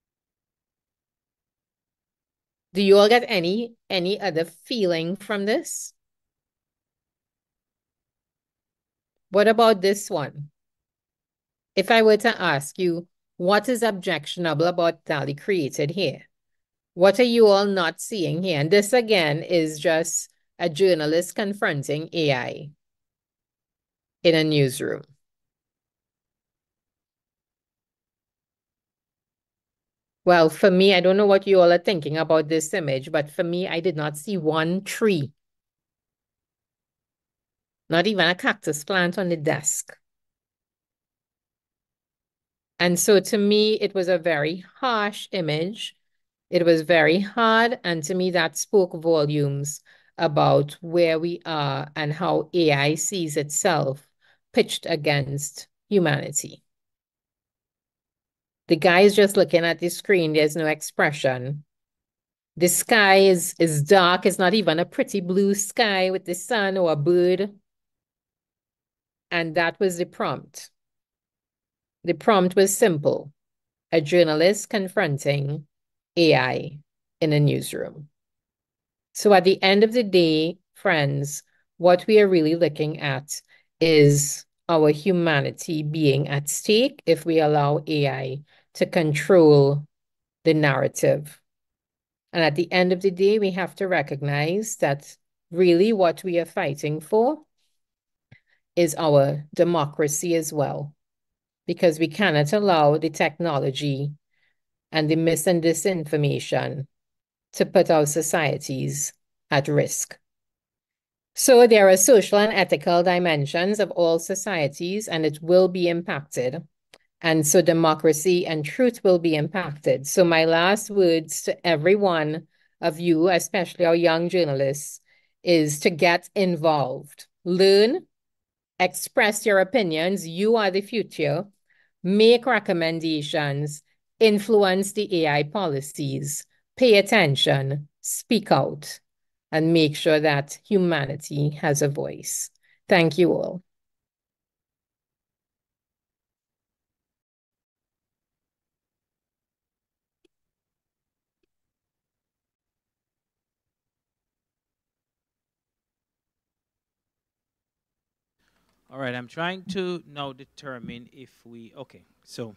Do you all get any, any other feeling from this? What about this one? If I were to ask you, what is objectionable about DALL-E created here? What are you all not seeing here? And this again is just a journalist confronting A I in a newsroom. Well, for me, I don't know what you all are thinking about this image, but for me, I did not see one tree. Not even a cactus plant on the desk. And so to me, it was a very harsh image. It was very hard. And to me, that spoke volumes about where we are and how A I sees itself pitched against humanity. The guy is just looking at the screen. There's no expression. The sky is, is dark. It's not even a pretty blue sky with the sun or a bird. And that was the prompt. The prompt was simple: a journalist confronting A I in a newsroom. So at the end of the day, friends, what we are really looking at is our humanity being at stake if we allow A I to control the narrative. And at the end of the day, we have to recognize that really what we are fighting for is our democracy as well, because we cannot allow the technology and the mis and disinformation to put our societies at risk. So there are social and ethical dimensions of all societies, and it will be impacted. And so democracy and truth will be impacted. So my last words to every one of you, especially our young journalists, is to get involved. Learn, express your opinions. You are the future. Make recommendations, influence the A I policies, pay attention, speak out, and make sure that humanity has a voice. Thank you all. All right, I'm trying to now determine if we, okay, so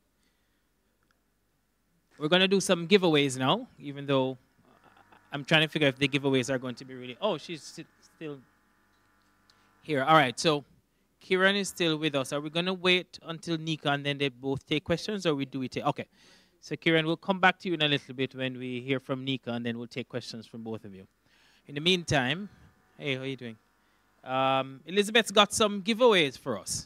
we're going to do some giveaways now, even though I'm trying to figure out if the giveaways are going to be really, oh, she's st still here. All right, so Kieran is still with us. Are we going to wait until Nika and then they both take questions, or we do it? Okay, so Kieran, we'll come back to you in a little bit when we hear from Nika, and then we'll take questions from both of you. In the meantime, hey, how are you doing? Um, Elizabeth's got some giveaways for us.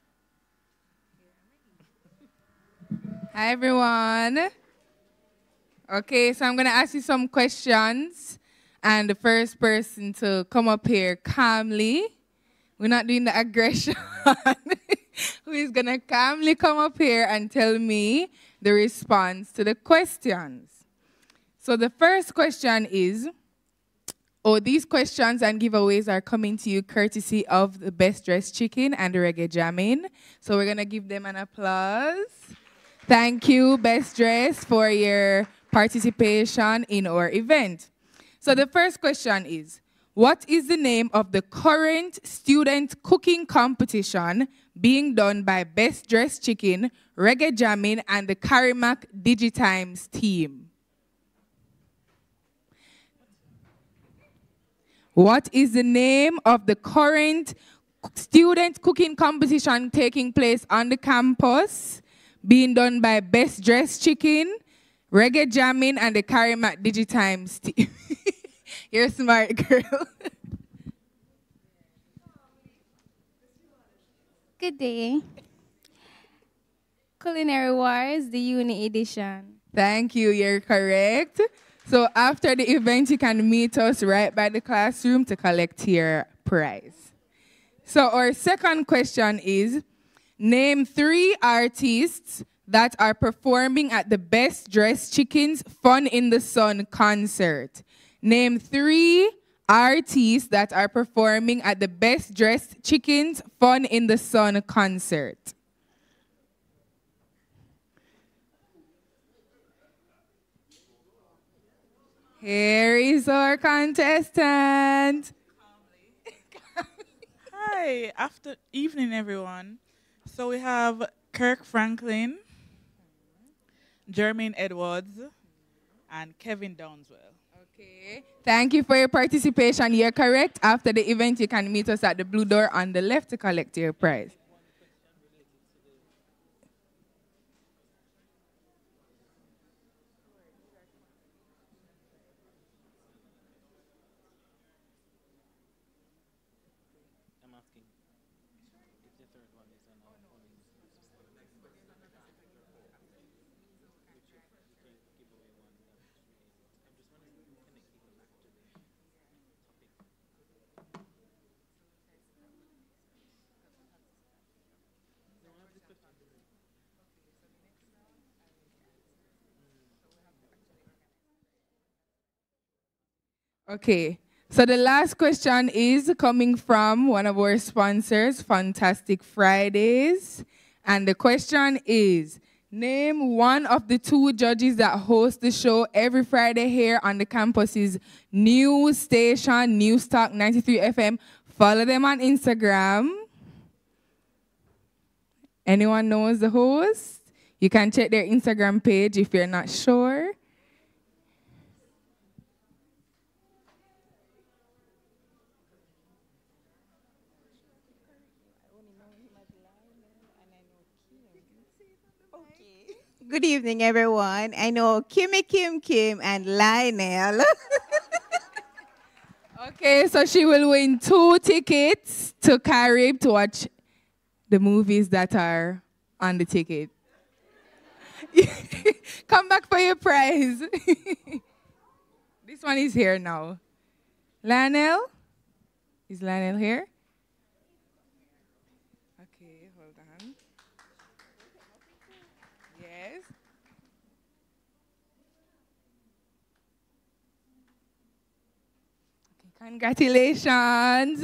Hi, everyone. Okay, so I'm going to ask you some questions. And the first person to come up here calmly, we're not doing the aggression, who is going to calmly come up here and tell me the response to the questions. So the first question is, oh, these questions and giveaways are coming to you courtesy of the Best Dressed Chicken and the Reggae Jamming. So we're going to give them an applause. Thank you, Best Dress, for your participation in our event. So the first question is, what is the name of the current student cooking competition being done by Best Dressed Chicken, Reggae Jamming, and the CARIMAC Digi Times team? What is the name of the current student cooking competition taking place on the campus, being done by Best Dressed Chicken, Reggae Jamming, and the CARIMAC Digi Times team? You're a smart girl. Good day. Culinary Wars, the Uni Edition. Thank you, you're correct. So after the event, you can meet us right by the classroom to collect your prize. So our second question is, name three artists that are performing at the Best Dressed Chicken's Fun in the Sun concert. Name three artists that are performing at the Best Dressed Chicken's Fun in the Sun concert. Here is our contestant. Hi, after evening, everyone. So we have Kirk Franklin, Jermaine Edwards, and Kevin Downswell. Okay. Thank you for your participation. You're correct. After the event, you can meet us at the blue door on the left to collect your prize. Okay, so the last question is coming from one of our sponsors, Fantastic Fridays. And the question is, name one of the two judges that host the show every Friday here on the campus's news station, News Talk ninety-three F M. Follow them on Instagram. Anyone knows the host? You can check their Instagram page if you're not sure. Good evening, everyone. I know Kimmy, Kim, Kim, and Lionel. Okay, so she will win two tickets to Carib to watch the movies that are on the ticket. Come back for your prize. This one is here now. Lionel? Is Lionel here? Okay, hold on. Yes. Okay, congratulations.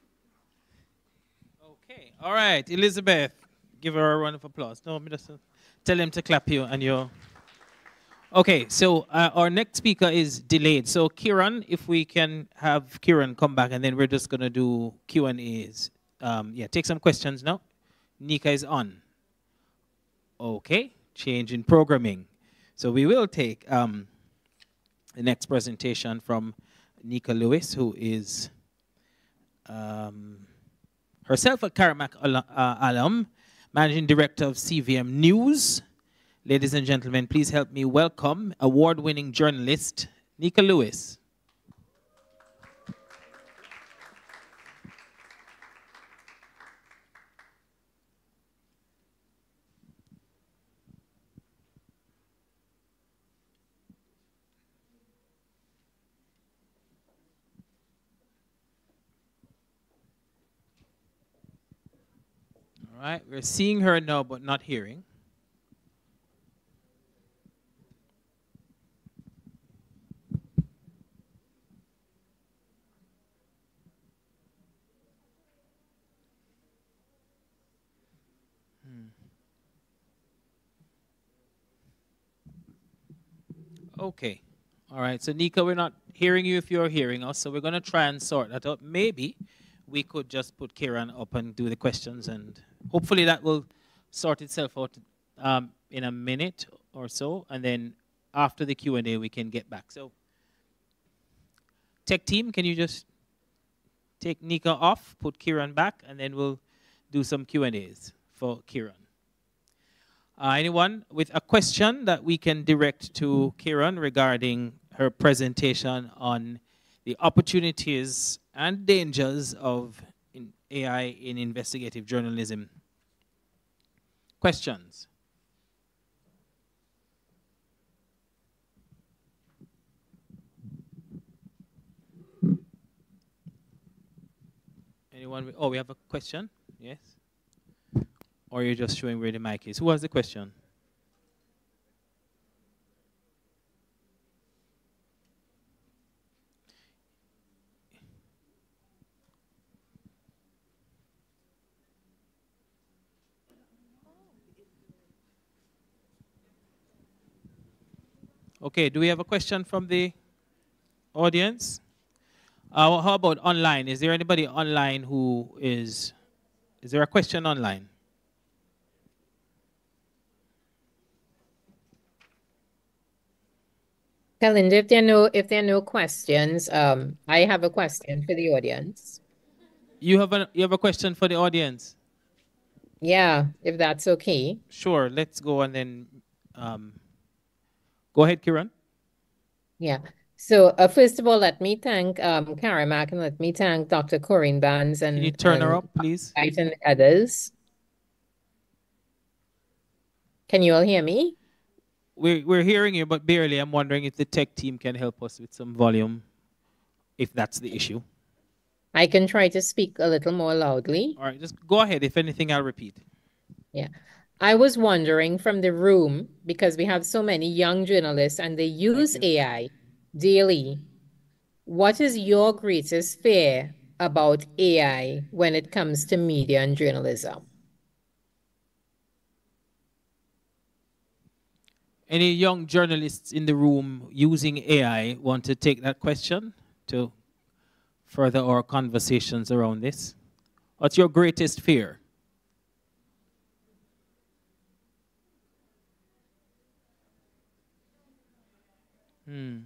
Okay, all right, Elizabeth. Give her a round of applause. No, me just uh, tell him to clap you and you. Okay, so uh, our next speaker is delayed. So Kieran, if we can have Kieran come back, and then we're just going to do Q and A's. Um, yeah, take some questions now. Nika is on. Okay, change in programming. So we will take um, the next presentation from Nika Lewis, who is um, herself a CARIMAC al uh, alum, Managing Director of C V M News. Ladies and gentlemen, please help me welcome award-winning journalist, Nika Lewis. All right, we're seeing her now, but not hearing. Okay. All right. So, Nika, we're not hearing you if you're hearing us. So, we're going to try and sort that out. Maybe we could just put Kieran up and do the questions. And hopefully that will sort itself out um, in a minute or so. And then after the Q and A, we can get back. So, tech team, can you just take Nika off, put Kieran back, and then we'll do some Q and A's for Kieran. Uh, anyone with a question that we can direct to Kieran regarding her presentation on the opportunities and dangers of in A I in investigative journalism? Questions? Anyone? Oh, we have a question? Yes? Or you're just showing where the mic is. Who has the question? Okay, do we have a question from the audience? Uh, how about online? Is there anybody online who is, is there a question online? Kalinda, if there are no if there are no questions, um, I have a question for the audience. You have a you have a question for the audience? Yeah, if that's okay. Sure, let's go and then um, go ahead, Kieran. Yeah. So uh, first of all, let me thank um, CARIMAC and let me thank Doctor Corinne Barnes and Can you turn and, her up, please? and others. Can you all hear me? We're, we're hearing you, but barely. I'm wondering if the tech team can help us with some volume, if that's the issue. I can try to speak a little more loudly. All right, just go ahead. If anything, I'll repeat. Yeah. I was wondering from the room, because we have so many young journalists and they use A I daily, what is your greatest fear about A I when it comes to media and journalism? Any young journalists in the room using A I want to take that question to further our conversations around this? What's your greatest fear? Hmm.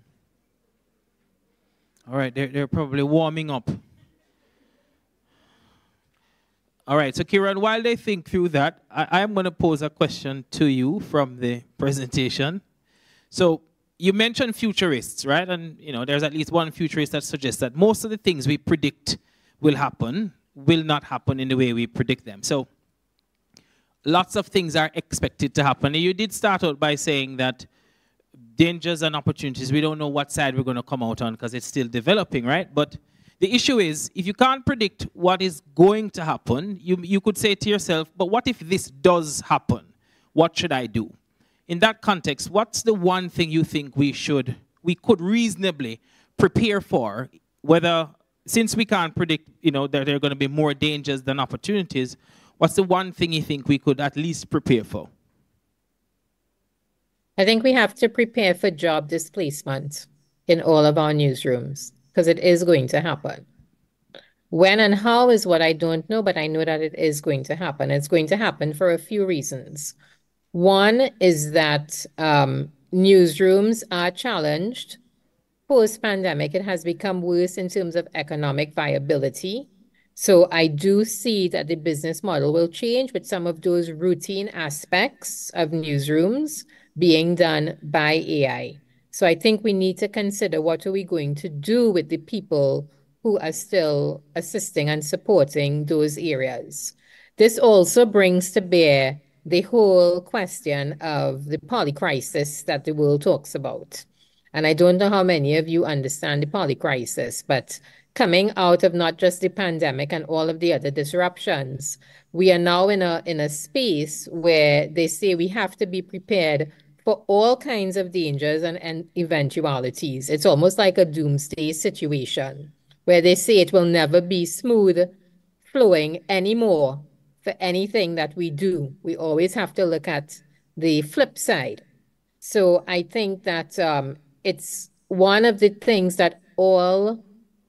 All right, they're, they're probably warming up. All right, so Kieran, while they think through that, I am going to pose a question to you from the presentation. So you mentioned futurists, right? And you know, there's at least one futurist that suggests that most of the things we predict will happen will not happen in the way we predict them. So lots of things are expected to happen. And you did start out by saying that dangers and opportunities, we don't know what side we're going to come out on because it's still developing, right? But the issue is, if you can't predict what is going to happen, you, you could say to yourself, but what if this does happen? What should I do? In that context, what's the one thing you think we should, we could reasonably prepare for, whether, since we can't predict, you know, that there are going to be more dangers than opportunities, what's the one thing you think we could at least prepare for? I think we have to prepare for job displacement in all of our newsrooms, because it is going to happen. When and how is what I don't know, but I know that it is going to happen. It's going to happen for a few reasons. One is that um, newsrooms are challenged. Post-pandemic, it has become worse in terms of economic viability. So I do see that the business model will change with some of those routine aspects of newsrooms being done by A I. So I think we need to consider, what are we going to do with the people who are still assisting and supporting those areas. This also brings to bear the whole question of the polycrisis that the world talks about. And I don't know how many of you understand the polycrisis, but coming out of not just the pandemic and all of the other disruptions, we are now in a, in a space where they say we have to be prepared for all kinds of dangers and, and eventualities. It's almost like a doomsday situation where they say it will never be smooth flowing anymore for anything that we do. We always have to look at the flip side. So I think that um, it's one of the things that all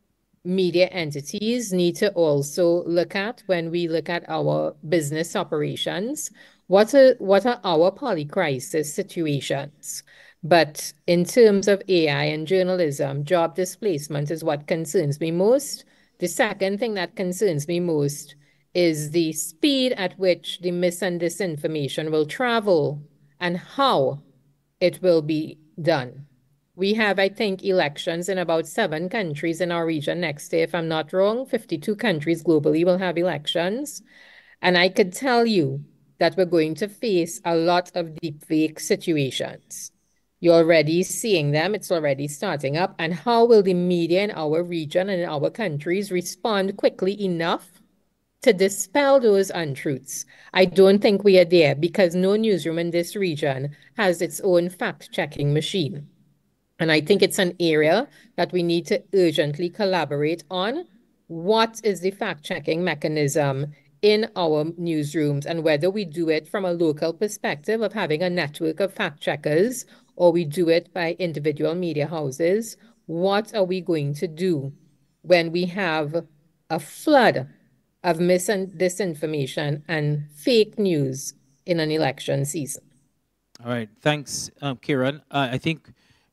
media entities need to also look at when we look at our business operations. What are, what are our polycrisis situations? But in terms of A I and journalism, job displacement is what concerns me most. The second thing that concerns me most is the speed at which the mis and disinformation will travel and how it will be done. We have, I think, elections in about seven countries in our region next year. If I'm not wrong, fifty-two countries globally will have elections. And I could tell you that we're going to face a lot of deepfake situations. You're already seeing them. It's already starting up. And how will the media in our region and in our countries respond quickly enough to dispel those untruths? I don't think we are there, because no newsroom in this region has its own fact-checking machine. And I think it's an area that we need to urgently collaborate on. What is the fact-checking mechanism in our newsrooms, and whether we do it from a local perspective of having a network of fact-checkers, or we do it by individual media houses? What are we going to do when we have a flood of mis and disinformation and fake news in an election season? All right, thanks, um, Kieran. Uh, I think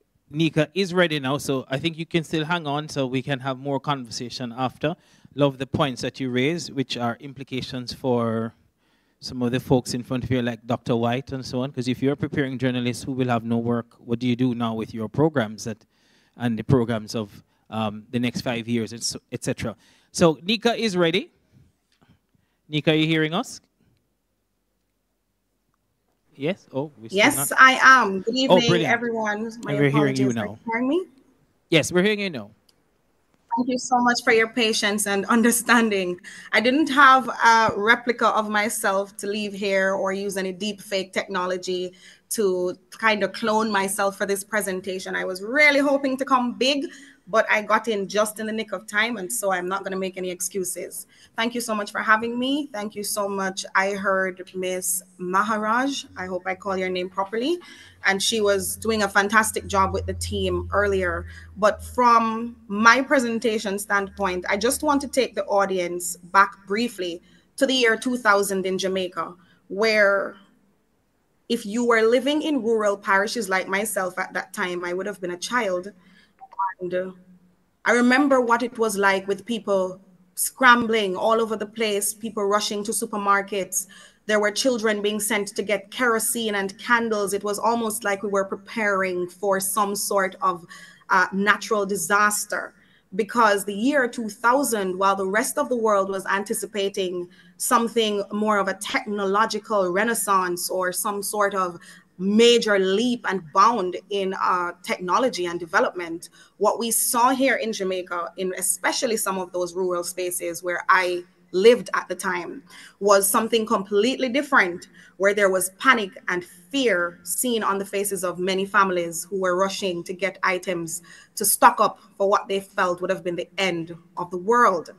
Nika is ready now, so I think you can still hang on so we can have more conversation after. Love the points that you raised, which are implications for some of the folks in front of you, like Doctor White and so on. Because if you're preparing journalists who will have no work, what do you do now with your programs that, and the programs of um, the next five years, et cetera. So Nika is ready. Nika, are you hearing us? Yes. Oh, we're yes, I am. Good evening, oh, everyone. My we're hearing you now. Hearing me? Yes, we're hearing you now. Thank you so much for your patience and understanding. I didn't have a replica of myself to leave here or use any deep fake technology to kind of clone myself for this presentation. I was really hoping to come big, but I got in just in the nick of time, and so I'm not going to make any excuses. Thank you so much for having me. Thank you so much. I heard Miss Maharaj, I hope I call your name properly, and she was doing a fantastic job with the team earlier. But from my presentation standpoint, I just want to take the audience back briefly to the year two thousand in Jamaica, where if you were living in rural parishes like myself at that time, I would have been a child. And uh, I remember what it was like with people scrambling all over the place, people rushing to supermarkets. There were children being sent to get kerosene and candles. It was almost like we were preparing for some sort of uh, natural disaster, because the year two thousand, while the rest of the world was anticipating something more of a technological renaissance or some sort of major leap and bound in uh, technology and development, what we saw here in Jamaica, in especially some of those rural spaces where I lived at the time, was something completely different, where there was panic and fear seen on the faces of many families who were rushing to get items to stock up for what they felt would have been the end of the world.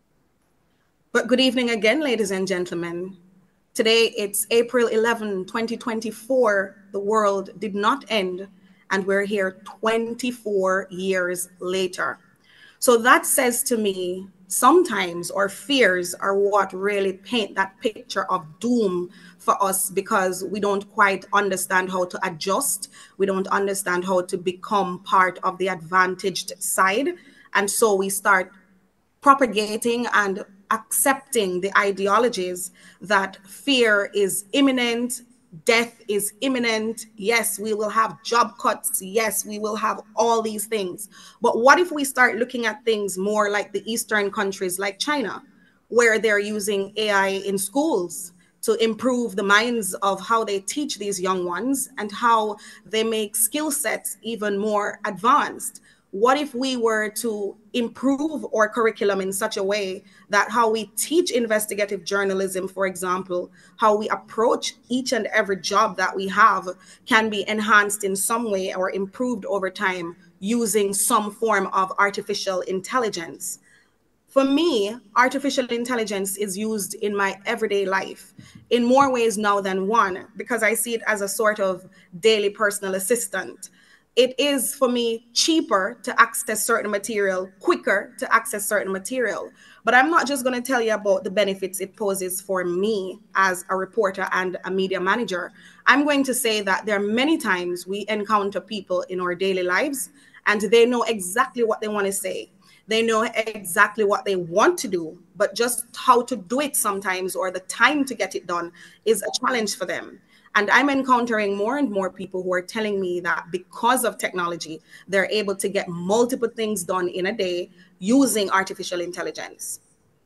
But good evening again, ladies and gentlemen. Today, it's April eleventh, twenty twenty-four. The world did not end, and we're here twenty-four years later. So that says to me, sometimes our fears are what really paint that picture of doom for us, because we don't quite understand how to adjust. We don't understand how to become part of the advantaged side. And so we start propagating and accepting the ideologies that fear is imminent, death is imminent. Yes, we will have job cuts. Yes, we will have all these things. But what if we start looking at things more like the Eastern countries like China, where they're using A I in schools to improve the minds of how they teach these young ones and how they make skill sets even more advanced? What if we were to improve our curriculum in such a way that how we teach investigative journalism, for example, how we approach each and every job that we have can be enhanced in some way or improved over time using some form of artificial intelligence? For me, artificial intelligence is used in my everyday life in more ways now than one, because I see it as a sort of daily personal assistant. It is, for me, cheaper to access certain material, quicker to access certain material. But I'm not just going to tell you about the benefits it poses for me as a reporter and a media manager. I'm going to say that there are many times we encounter people in our daily lives, and they know exactly what they want to say. They know exactly what they want to do, but just how to do it sometimes, or the time to get it done, is a challenge for them. And I'm encountering more and more people who are telling me that because of technology, they're able to get multiple things done in a day using artificial intelligence.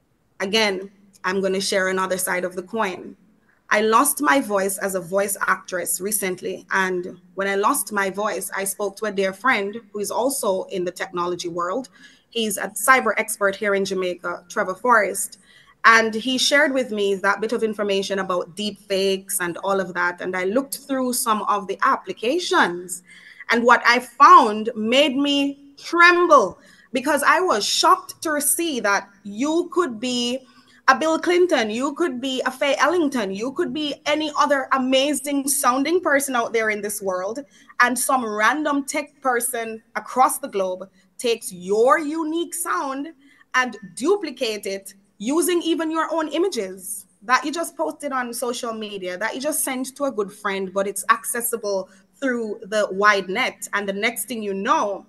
Again, I'm going to share another side of the coin. I lost my voice as a voice actress recently. And when I lost my voice, I spoke to a dear friend who is also in the technology world. He's a cyber expert here in Jamaica, Trevor Forrest. And he shared with me that bit of information about deep fakes and all of that. And I looked through some of the applications. And what I found made me tremble, because I was shocked to see that you could be a Bill Clinton, you could be a Faye Ellington, you could be any other amazing sounding person out there in this world. And some random tech person across the globe takes your unique sound and duplicate it using even your own images that you just posted on social media, that you just sent to a good friend, but it's accessible through the wide net. And the next thing you know,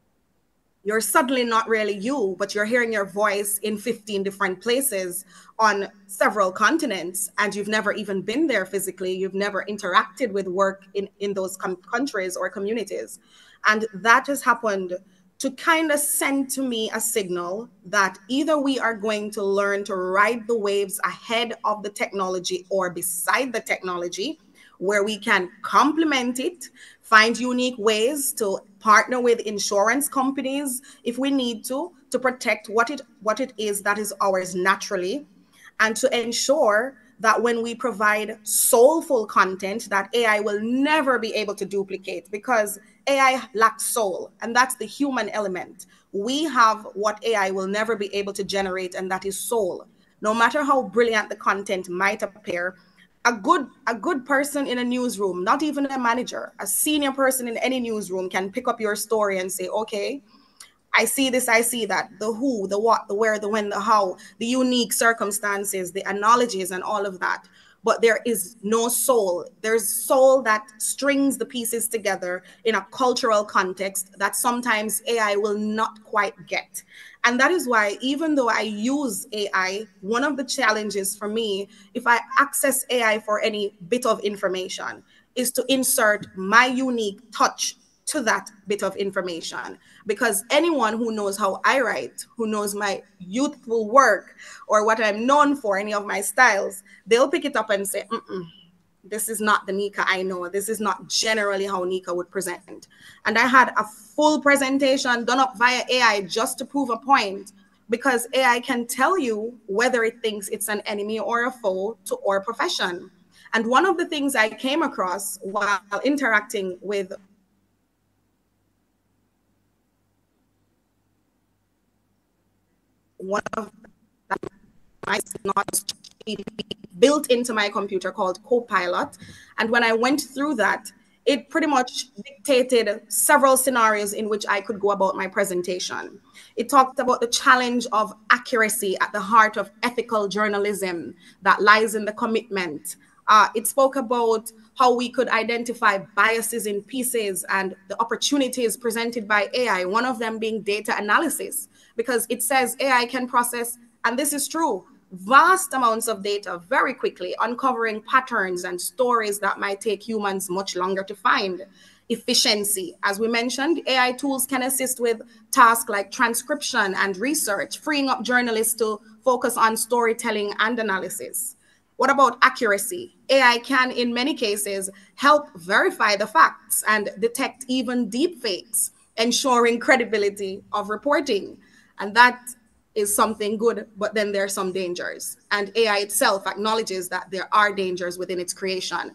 you're suddenly not really you, but you're hearing your voice in fifteen different places on several continents, and you've never even been there physically. You've never interacted with work in, in those countries or communities. And that has happened to kind of send to me a signal that either we are going to learn to ride the waves ahead of the technology or beside the technology, where we can complement it, find unique ways to partner with insurance companies if we need to, to protect what it, what it is that is ours naturally, and to ensure that when we provide soulful content that A I will never be able to duplicate, because A I lacks soul, and that's the human element. We have what A I will never be able to generate, and that is soul. No matter how brilliant the content might appear, a good, a good person in a newsroom, not even a manager, a senior person in any newsroom can pick up your story and say, okay, I see this, I see that, the who, the what, the where, the when, the how, the unique circumstances, the analogies and all of that. But there is no soul. There's soul that strings the pieces together in a cultural context that sometimes A I will not quite get. And that is why, even though I use A I, one of the challenges for me, if I access A I for any bit of information, is to insert my unique touch to that bit of information. Because anyone who knows how I write, who knows my youthful work or what I'm known for, any of my styles, they'll pick it up and say, mm-mm, this is not the Nika I know. This is not generally how Nika would present. And I had a full presentation done up via A I just to prove a point, because A I can tell you whether it thinks it's an enemy or a foe to our profession. And one of the things I came across while interacting with one of my built into my computer called Copilot. And when I went through that, it pretty much dictated several scenarios in which I could go about my presentation. It talked about the challenge of accuracy at the heart of ethical journalism that lies in the commitment. Uh, it spoke about how we could identify biases in pieces and the opportunities presented by A I, one of them being data analysis, because it says A I can process, and this is true, vast amounts of data very quickly, uncovering patterns and stories that might take humans much longer to find. Efficiency, as we mentioned, A I tools can assist with tasks like transcription and research, freeing up journalists to focus on storytelling and analysis. What about accuracy? A I can, in many cases, help verify the facts and detect even deep fakes, ensuring credibility of reporting. And that is something good, but then there are some dangers. And A I itself acknowledges that there are dangers within its creation.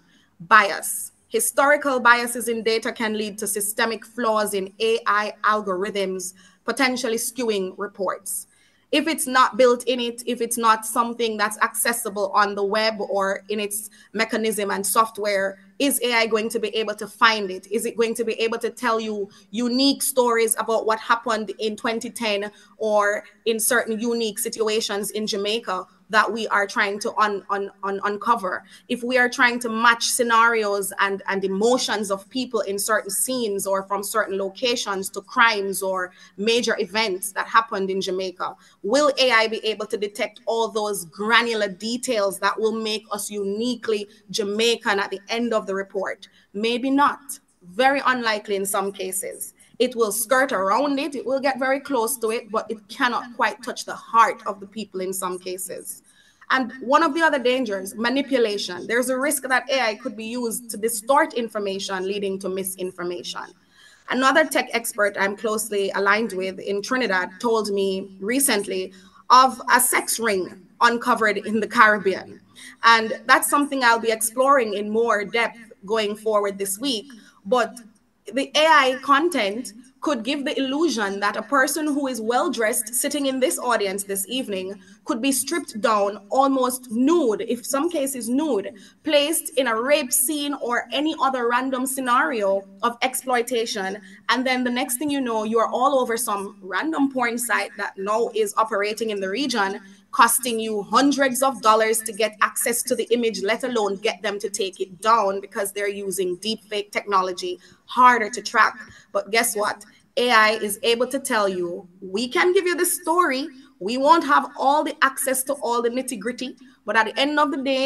Bias. Historical biases in data can lead to systemic flaws in A I algorithms, potentially skewing reports. If it's not built in it, if it's not something that's accessible on the web or in its mechanism and software, is A I going to be able to find it? Is it going to be able to tell you unique stories about what happened in twenty ten or in certain unique situations in Jamaica that we are trying to un, un, un, uncover? If we are trying to match scenarios and, and emotions of people in certain scenes or from certain locations to crimes or major events that happened in Jamaica, will A I be able to detect all those granular details that will make us uniquely Jamaican at the end of the report? Maybe not. Very unlikely in some cases. It will skirt around it, it will get very close to it, but it cannot quite touch the heart of the people in some cases. And one of the other dangers, manipulation. There's a risk that A I could be used to distort information, leading to misinformation. Another tech expert I'm closely aligned with in Trinidad told me recently of a sex ring uncovered in the Caribbean. And that's something I'll be exploring in more depth going forward this week. But the A I content could give the illusion that a person who is well-dressed sitting in this audience this evening could be stripped down, almost nude, if some cases nude, placed in a rape scene or any other random scenario of exploitation. And then the next thing you know, you are all over some random porn site that now is operating in the region, costing you hundreds of dollars to get access to the image, let alone get them to take it down because they're using deepfake technology, harder to track. But guess what? A I is able to tell you, we can give you the story. We won't have all the access to all the nitty gritty, but at the end of the day,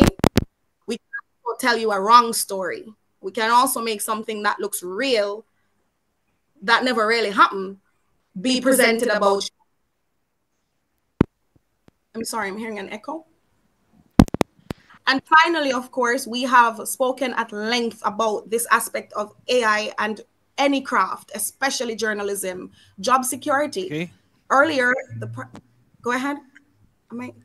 we can also tell you a wrong story. We can also make something that looks real, that never really happened, be presented about. I'm sorry, I'm hearing an echo. And finally, of course, we have spoken at length about this aspect of A I and any craft, especially journalism, job security. Okay. Earlier, the go ahead. Am I?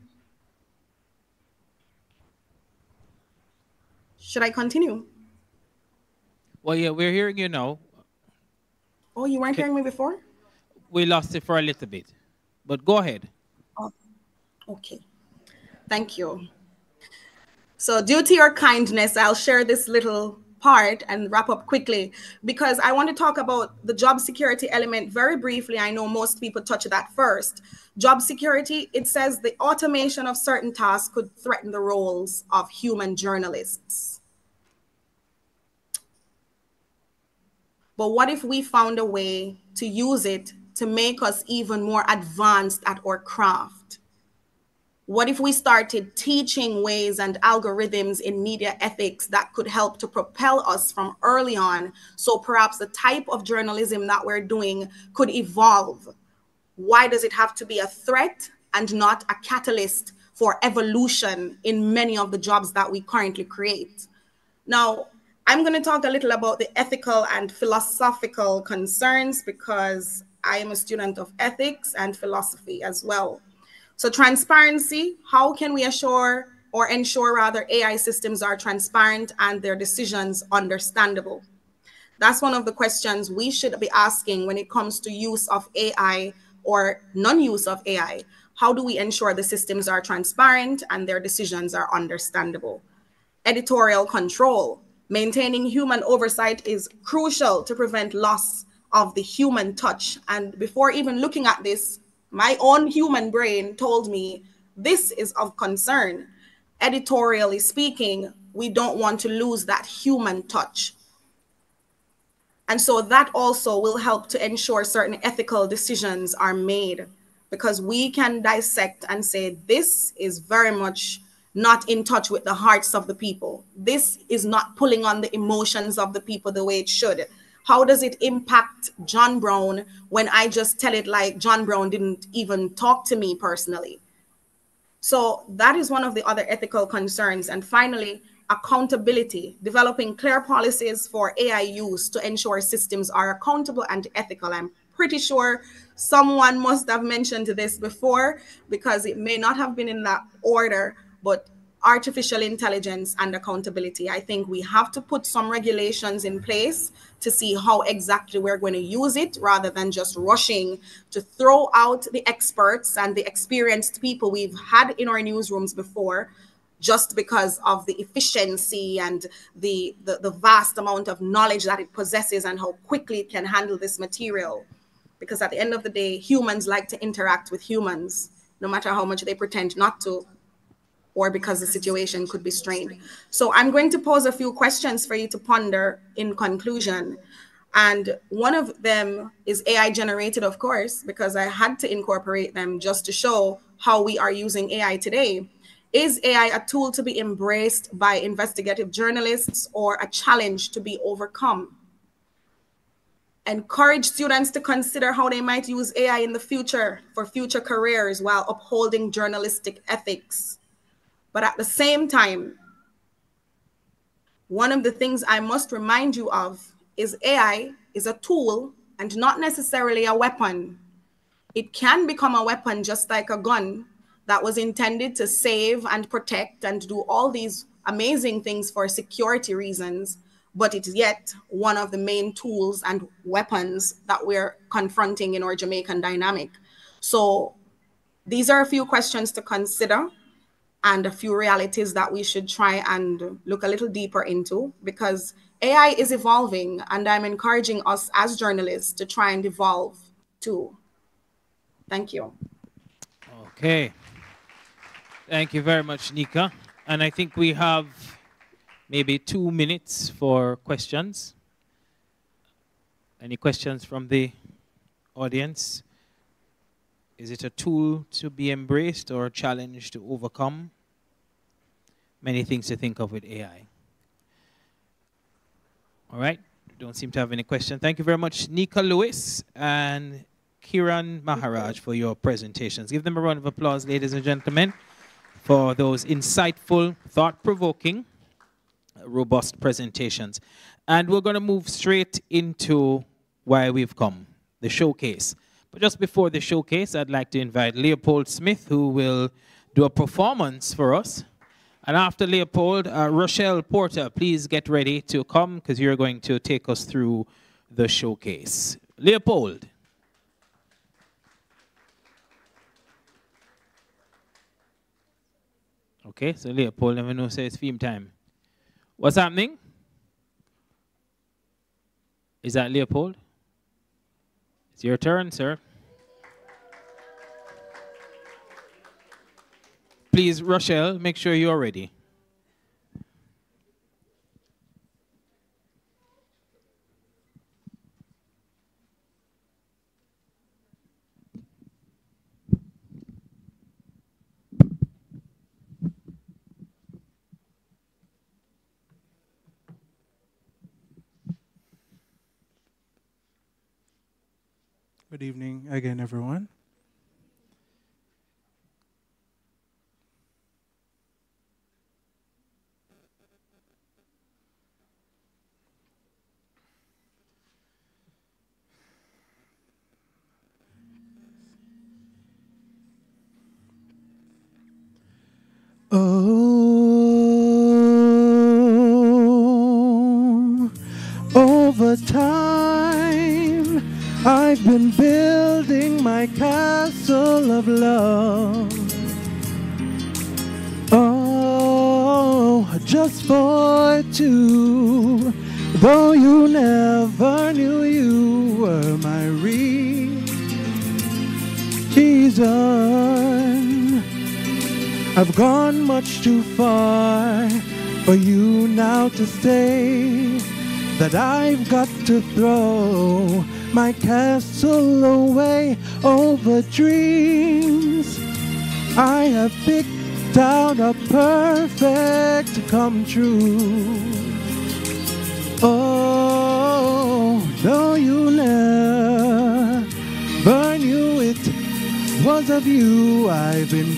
Should I continue? Well, yeah, we're hearing you now. Oh, you weren't okay. hearing me before? We lost it for a little bit, but go ahead. Oh, okay. Thank you. So due to your kindness, I'll share this little part and wrap up quickly, because I want to talk about the job security element very briefly. I know most people touch that first. Job security, it says the automation of certain tasks could threaten the roles of human journalists. But what if we found a way to use it to make us even more advanced at our craft? What if we started teaching ways and algorithms in media ethics that could help to propel us from early on, so perhaps the type of journalism that we're doing could evolve? Why does it have to be a threat and not a catalyst for evolution in many of the jobs that we currently create? Now, I'm going to talk a little about the ethical and philosophical concerns because I am a student of ethics and philosophy as well. So transparency, how can we assure or ensure rather A I systems are transparent and their decisions understandable? That's one of the questions we should be asking when it comes to use of A I or non-use of A I. How do we ensure the systems are transparent and their decisions are understandable? Editorial control. Maintaining human oversight is crucial to prevent loss of the human touch. And before even looking at this, my own human brain told me this is of concern. Editorially speaking, we don't want to lose that human touch. And so that also will help to ensure certain ethical decisions are made, because we can dissect and say, this is very much not in touch with the hearts of the people. This is not pulling on the emotions of the people the way it should. How does it impact John Brown when I just tell it like John Brown didn't even talk to me personally? So that is one of the other ethical concerns. And finally, accountability, developing clear policies for A I use to ensure systems are accountable and ethical. I'm pretty sure someone must have mentioned this before because it may not have been in that order, but artificial intelligence and accountability. I think we have to put some regulations in place to see how exactly we're going to use it rather than just rushing to throw out the experts and the experienced people we've had in our newsrooms before just because of the efficiency and the, the, the vast amount of knowledge that it possesses and how quickly it can handle this material. Because at the end of the day, humans like to interact with humans, no matter how much they pretend not to, or because the situation could be strained. So I'm going to pose a few questions for you to ponder in conclusion. And one of them is A I generated, of course, because I had to incorporate them just to show how we are using A I today. Is A I a tool to be embraced by investigative journalists or a challenge to be overcome? Encourage students to consider how they might use A I in the future for future careers while upholding journalistic ethics. But at the same time, one of the things I must remind you of is A I is a tool and not necessarily a weapon. It can become a weapon just like a gun that was intended to save and protect and do all these amazing things for security reasons, but it's yet one of the main tools and weapons that we're confronting in our Jamaican dynamic. So these are a few questions to consider and a few realities that we should try and look a little deeper into, because A I is evolving and I'm encouraging us as journalists to try and evolve too. Thank you. Okay. Thank you very much, Nika. And I think we have maybe two minutes for questions. Any questions from the audience? Is it a tool to be embraced or a challenge to overcome? Many things to think of with A I. All right. Don't seem to have any questions. Thank you very much, Nika Lewis and Kiran Maharaj, for your presentations. Give them a round of applause, ladies and gentlemen, for those insightful, thought-provoking, robust presentations. And we're going to move straight into why we've come, the showcase. But just before the showcase, I'd like to invite Leopold Smith, who will do a performance for us. And after Leopold, uh, Rochelle Porter, please get ready to come because you're going to take us through the showcase. Leopold. Okay, so Leopold, never know, say it's theme time. What's happening? Is that Leopold? It's your turn, sir. Please, Rochelle, make sure you're ready. Good evening again, everyone. Oh, over time, I've been building my castle of love. Oh, just for two, though you never knew you were my reason. I've gone much too far for you now to stay, that I've got to throw my castle away over dreams. I have picked out a perfect come true. Oh, no, you never knew it was of you I've been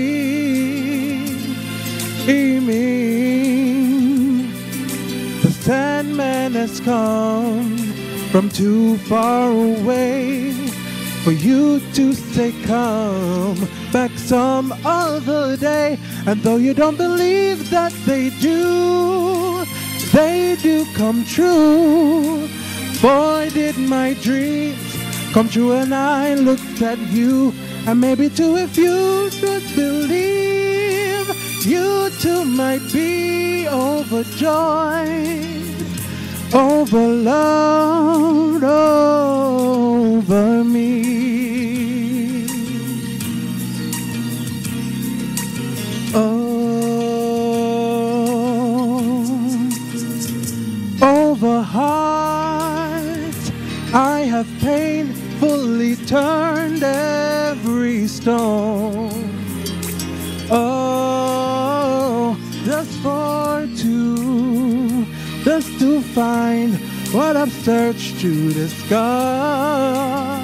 dreaming. The Sandman has come from too far away for you to say come back some other day. And though you don't believe that they do, they do come true. Boy, did my dreams come true when I looked at you. And maybe too, if you should believe, you too might be overjoyed, overloved over me. Oh, over hearts I have painfully turned every stone. Oh, just for two, just to find what I've searched to discover.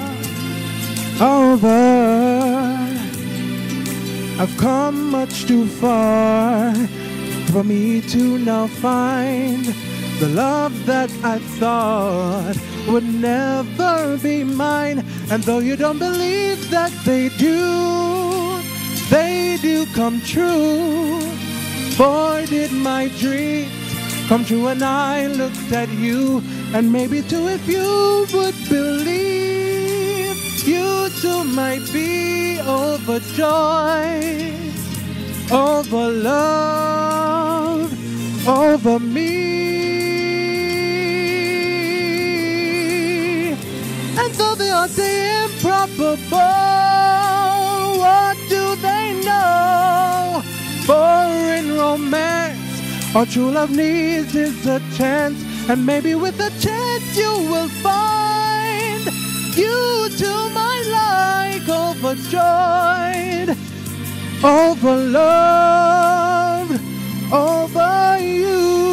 I've come much too far for me to now find the love that I thought would never be mine. And though you don't believe that they do, they do come true. Boy, did my dreams come true when I looked at you. And maybe too, if you would believe, you too might be overjoyed, overloved, over me. And though they are the improbable, what do they know? For in romance, all true love needs is a chance. And maybe with a chance you will find you too might like overjoyed, overloved, over you.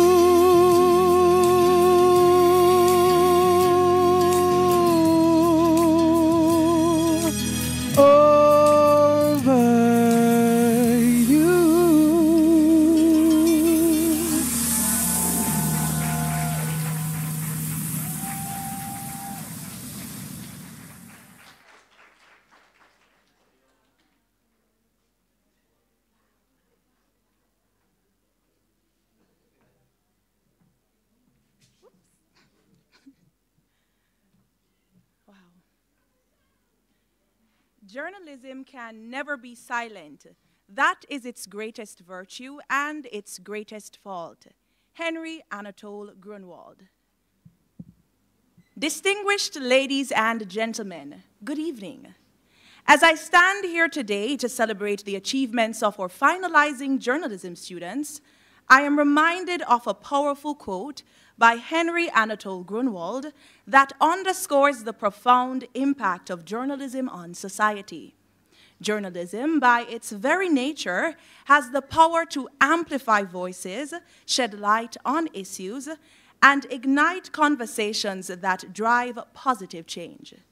Journalism can never be silent. That is its greatest virtue and its greatest fault. Henry Anatole Grunwald. Distinguished ladies and gentlemen, good evening. As I stand here today to celebrate the achievements of our finalizing journalism students, I am reminded of a powerful quote by Henry Anatole Grunwald that underscores the profound impact of journalism on society. Journalism, by its very nature, has the power to amplify voices, shed light on issues, and ignite conversations that drive positive change.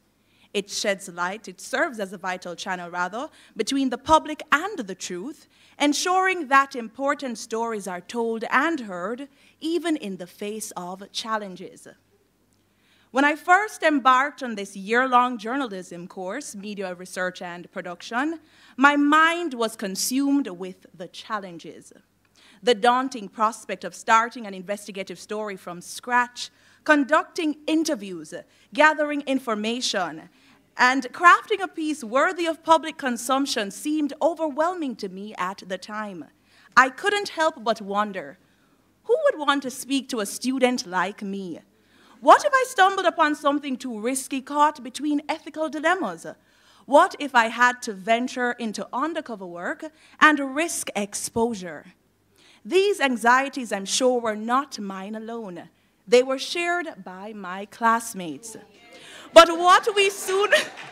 It sheds light, it serves as a vital channel, rather, between the public and the truth, ensuring that important stories are told and heard, even in the face of challenges. When I first embarked on this year-long journalism course, Media Research and Production, my mind was consumed with the challenges. The daunting prospect of starting an investigative story from scratch, conducting interviews, gathering information, and crafting a piece worthy of public consumption seemed overwhelming to me at the time. I couldn't help but wonder, who would want to speak to a student like me? What if I stumbled upon something too risky, caught between ethical dilemmas? What if I had to venture into undercover work and risk exposure? These anxieties, I'm sure, were not mine alone. They were shared by my classmates. But what we soon...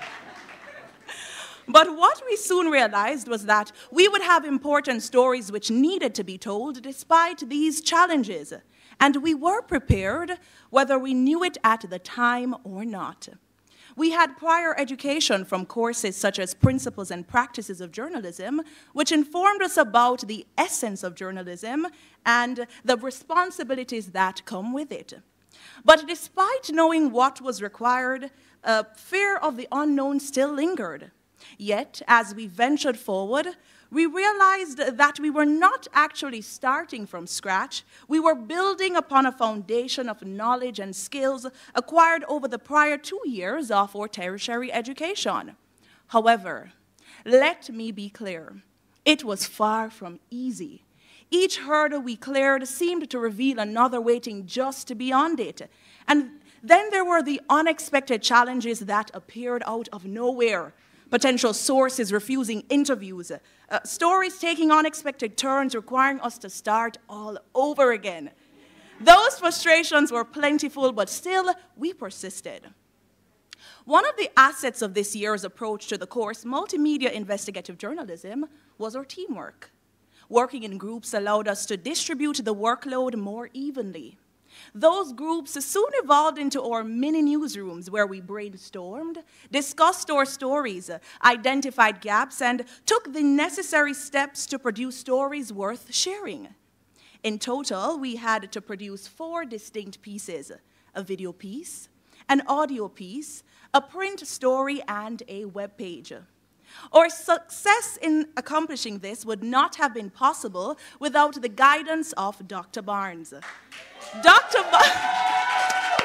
But what we soon realized was that we would have important stories which needed to be told despite these challenges, and we were prepared whether we knew it at the time or not. We had prior education from courses such as Principles and Practices of Journalism, which informed us about the essence of journalism and the responsibilities that come with it. But despite knowing what was required, uh, fear of the unknown still lingered. Yet, as we ventured forward, we realized that we were not actually starting from scratch. We were building upon a foundation of knowledge and skills acquired over the prior two years of our tertiary education. However, let me be clear, it was far from easy. Each hurdle we cleared seemed to reveal another waiting just beyond it. And then there were the unexpected challenges that appeared out of nowhere. Potential sources refusing interviews, uh, stories taking unexpected turns requiring us to start all over again. Those frustrations were plentiful, but still, we persisted. One of the assets of this year's approach to the course, Multimedia Investigative Journalism, was our teamwork. Working in groups allowed us to distribute the workload more evenly. Those groups soon evolved into our mini newsrooms where we brainstormed, discussed our stories, identified gaps, and took the necessary steps to produce stories worth sharing. In total, we had to produce four distinct pieces: a video piece, an audio piece, a print story, and a web page. Our success in accomplishing this would not have been possible without the guidance of Doctor Barnes. Doctor Ba-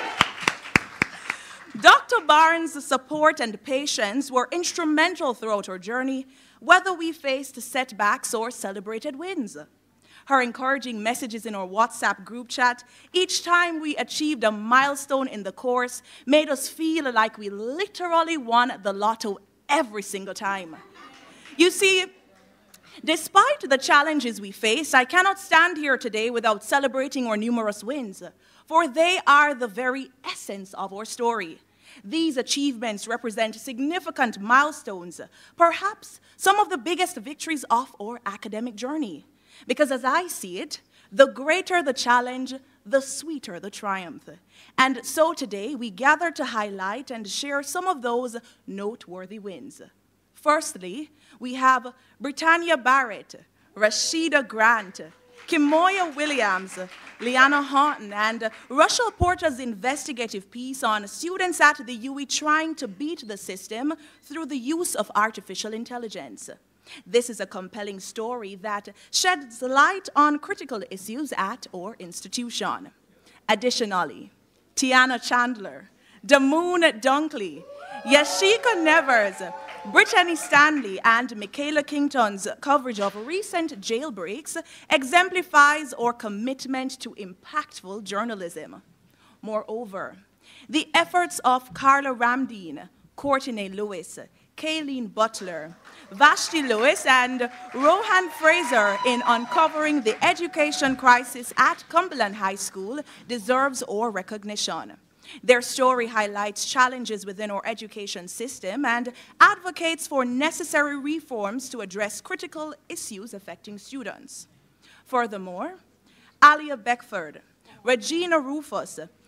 Doctor Barnes' support and patience were instrumental throughout our journey, whether we faced setbacks or celebrated wins. Her encouraging messages in our WhatsApp group chat each time we achieved a milestone in the course made us feel like we literally won the lotto every single time. You see, despite the challenges we face, I cannot stand here today without celebrating our numerous wins, for they are the very essence of our story. These achievements represent significant milestones, perhaps some of the biggest victories of our academic journey. Because as I see it, the greater the challenge, the sweeter the triumph. And so today, we gather to highlight and share some of those noteworthy wins. Firstly, we have Britannia Barrett, Rashida Grant, Kimoya Williams, Liana Houghton, and Russell Porter's investigative piece on students at the U E trying to beat the system through the use of artificial intelligence. This is a compelling story that sheds light on critical issues at our institution. Additionally, Tiana Chandler, Damoon Dunkley, Yashika Nevers, Brittany Stanley, and Michaela Kington's coverage of recent jailbreaks exemplifies our commitment to impactful journalism. Moreover, the efforts of Carla Ramdeen, Courtney Lewis, Kayleen Butler, Vashti Lewis, and Rohan Fraser in uncovering the education crisis at Cumberland High School deserves our recognition. Their story highlights challenges within our education system and advocates for necessary reforms to address critical issues affecting students. Furthermore, Alia Beckford, Regina Rufus,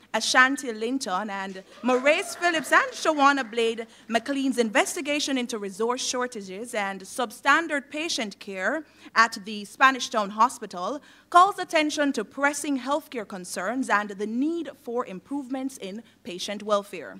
Ashanti Linton and Maurice Phillips and Shawana Blade McLean's investigation into resource shortages and substandard patient care at the Spanish Town Hospital calls attention to pressing healthcare concerns and the need for improvements in patient welfare.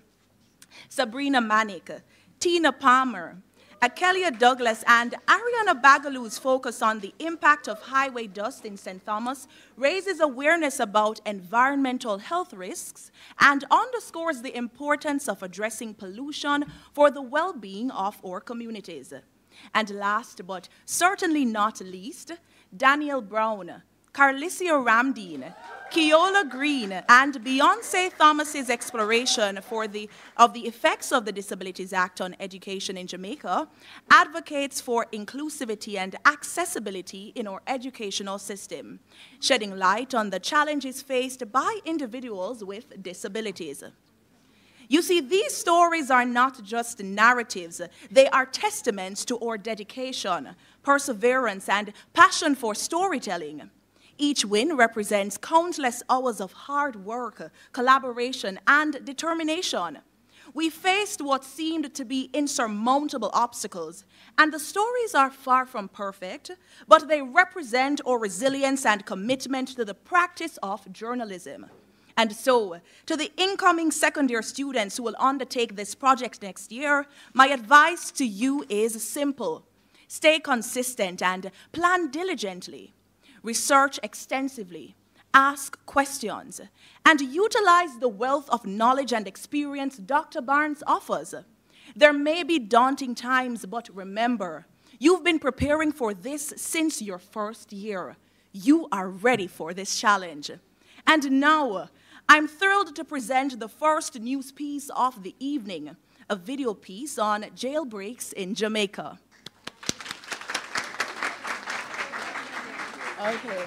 Sabrina Manick, Tina Palmer, Akelia Douglas and Ariana Bagalou's focus on the impact of highway dust in Saint Thomas raises awareness about environmental health risks and underscores the importance of addressing pollution for the well-being of our communities. And last but certainly not least, Daniel Brown, Carlicia Ramdeen, Keola Green, and Beyonce Thomas's exploration for the, of the effects of the Disabilities Act on education in Jamaica advocates for inclusivity and accessibility in our educational system, shedding light on the challenges faced by individuals with disabilities. You see, these stories are not just narratives, they are testaments to our dedication, perseverance, and passion for storytelling. Each win represents countless hours of hard work, collaboration, and determination. We faced what seemed to be insurmountable obstacles, and the stories are far from perfect, but they represent our resilience and commitment to the practice of journalism. And so, to the incoming second-year students who will undertake this project next year, my advice to you is simple. Stay consistent and plan diligently. Research extensively, ask questions, and utilize the wealth of knowledge and experience Doctor Barnes offers. There may be daunting times, but remember, you've been preparing for this since your first year. You are ready for this challenge. And now, I'm thrilled to present the first news piece of the evening, a video piece on jailbreaks in Jamaica. Okay.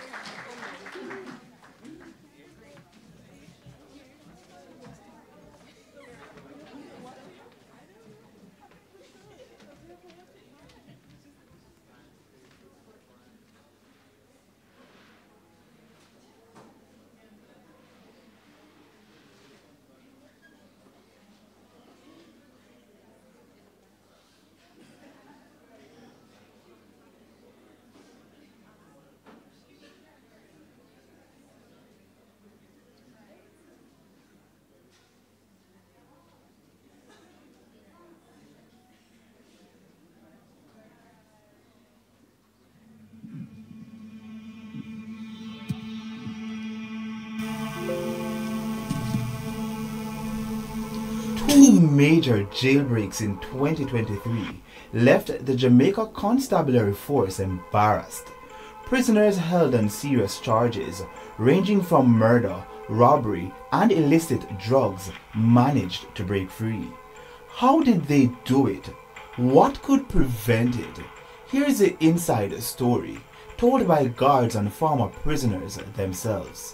Two major jailbreaks in twenty twenty-three left the Jamaica Constabulary Force embarrassed. Prisoners held on serious charges ranging from murder, robbery, and illicit drugs managed to break free. How did they do it? What could prevent it? Here's the inside story, told by guards and former prisoners themselves.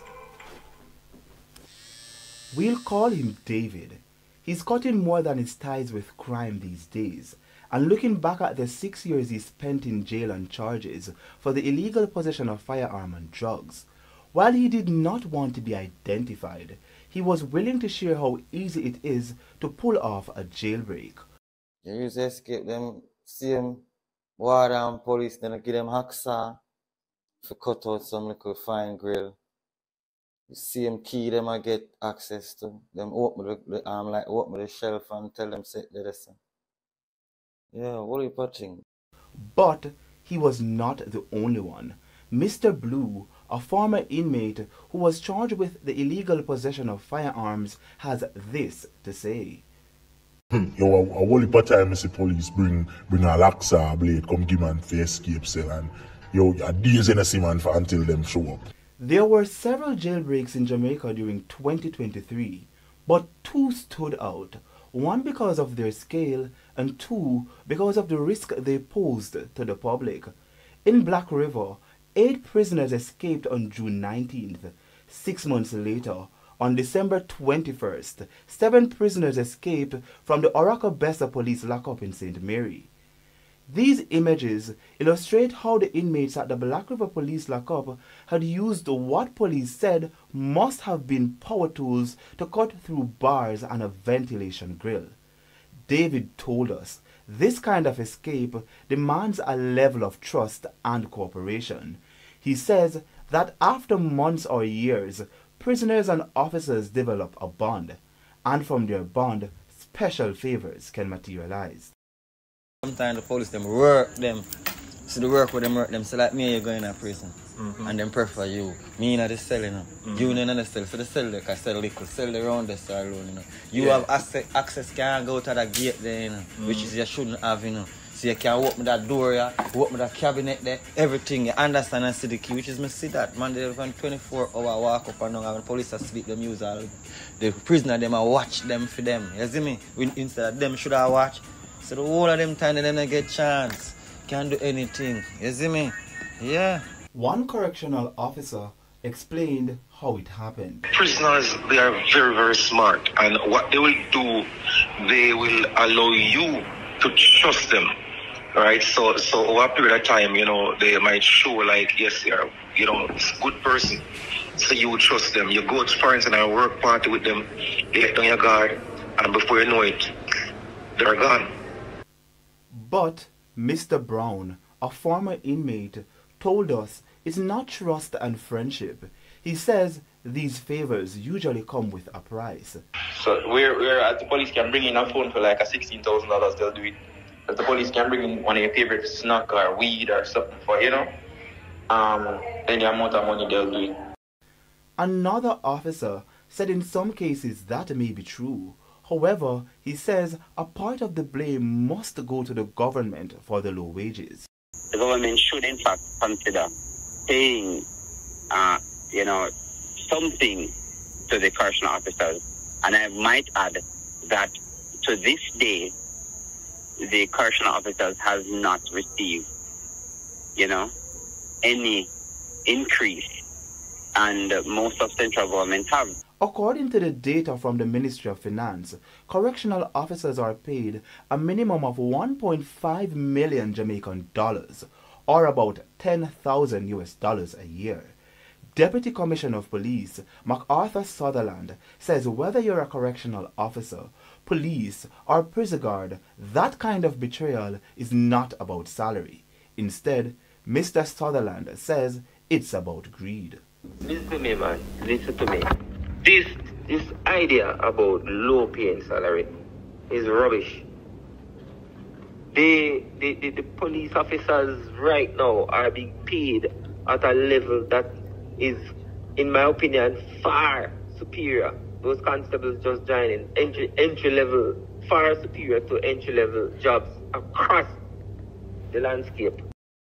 We'll call him David. He's cutting more than his ties with crime these days, and looking back at the six years he spent in jail on charges for the illegal possession of firearms and drugs. While he did not want to be identified, he was willing to share how easy it is to pull off a jailbreak. You used to escape them same water and police, then I give them hacksaw to cut out some little fine grill. You see them key them I get access to. Them open the, the arm like open the shelf and tell them sit there. Yeah, what are you putting? But he was not the only one. Mister Blue, a former inmate who was charged with the illegal possession of firearms, has this to say. Yo, a, a whole heap of time I see police bring bring a laxa blade come give man for escape cell, and yo, a days in a see man for until them show up. There were several jailbreaks in Jamaica during twenty twenty-three, but two stood out. One because of their scale, and two because of the risk they posed to the public. In Black River, eight prisoners escaped on June nineteenth. Six months later, on December twenty-first, seven prisoners escaped from the Oracle Bessa police lockup in Saint Mary. These images illustrate how the inmates at the Black River Police Lockup had used what police said must have been power tools to cut through bars and a ventilation grill. David told us this kind of escape demands a level of trust and cooperation. He says that after months or years, prisoners and officers develop a bond, and from their bond, special favors can materialize. Sometimes the police them work them. So the work with them work them. So like me, you're going to prison. Mm-hmm. And them prefer you. Me in the cell, you know. Mm-hmm. You in the cell. So the cell they can sell liquor. Sell the round the cell alone, you know. You yeah. have access, access can go to the gate there, you know. Mm-hmm. Which is you shouldn't have, you know. So you can open that door, yeah, open that cabinet there, everything. You understand and see the key, which is me see that. Man, they have a twenty-four hour walk up and down and the police are speak them use all the prisoner them and watch them for them. You see me? We, instead of them should have watch. So the whole of them time they don't get chance. Can't do anything. You see me? Yeah. One correctional officer explained how it happened. Prisoners, they are very, very smart. And what they will do, they will allow you to trust them. Right? So, so over a period of time, you know, they might show like, yes, you're, you know, it's a good person. So you will trust them. You go to parents and a work party with them, they let down your guard, and before you know it, they're gone. But Mister Brown, a former inmate, told us it's not trust and friendship. He says these favors usually come with a price. So where, where as the police can bring in a phone for like a sixteen thousand dollars, they'll do it. As the police can bring in one of your favorite snack or weed or something for, you know, um, any amount of money, they'll do it. Another officer said in some cases that may be true. However, he says a part of the blame must go to the government for the low wages. The government should in fact consider paying, uh, you know, something to the correctional officers. And I might add that to this day, the correctional officers have not received, you know, any increase, and most of central government have. According to the data from the Ministry of Finance, correctional officers are paid a minimum of one point five million Jamaican dollars, or about ten thousand U S dollars a year. Deputy Commissioner of Police MacArthur Sutherland says whether you're a correctional officer, police, or prison guard, that kind of betrayal is not about salary. Instead, Mister Sutherland says it's about greed. Listen to me, man. Listen to me. This this idea about low paying salary is rubbish. The, the, the, the police officers right now are being paid at a level that is, in my opinion, far superior. Those constables just joining entry, entry level, far superior to entry level jobs across the landscape.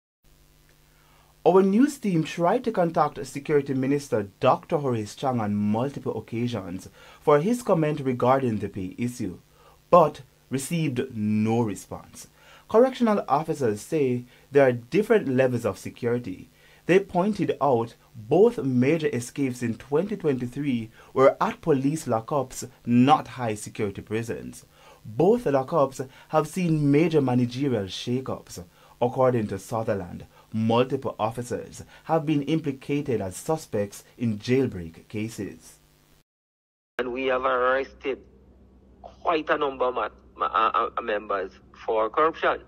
Our news team tried to contact Security Minister Doctor Horace Chang on multiple occasions for his comment regarding the pay issue, but received no response. Correctional officers say there are different levels of security. They pointed out both major escapes in twenty twenty-three were at police lockups, not high security prisons. Both lockups have seen major managerial shakeups. According to Sutherland, multiple officers have been implicated as suspects in jailbreak cases. And we have arrested quite a number of uh, uh, members for corruption.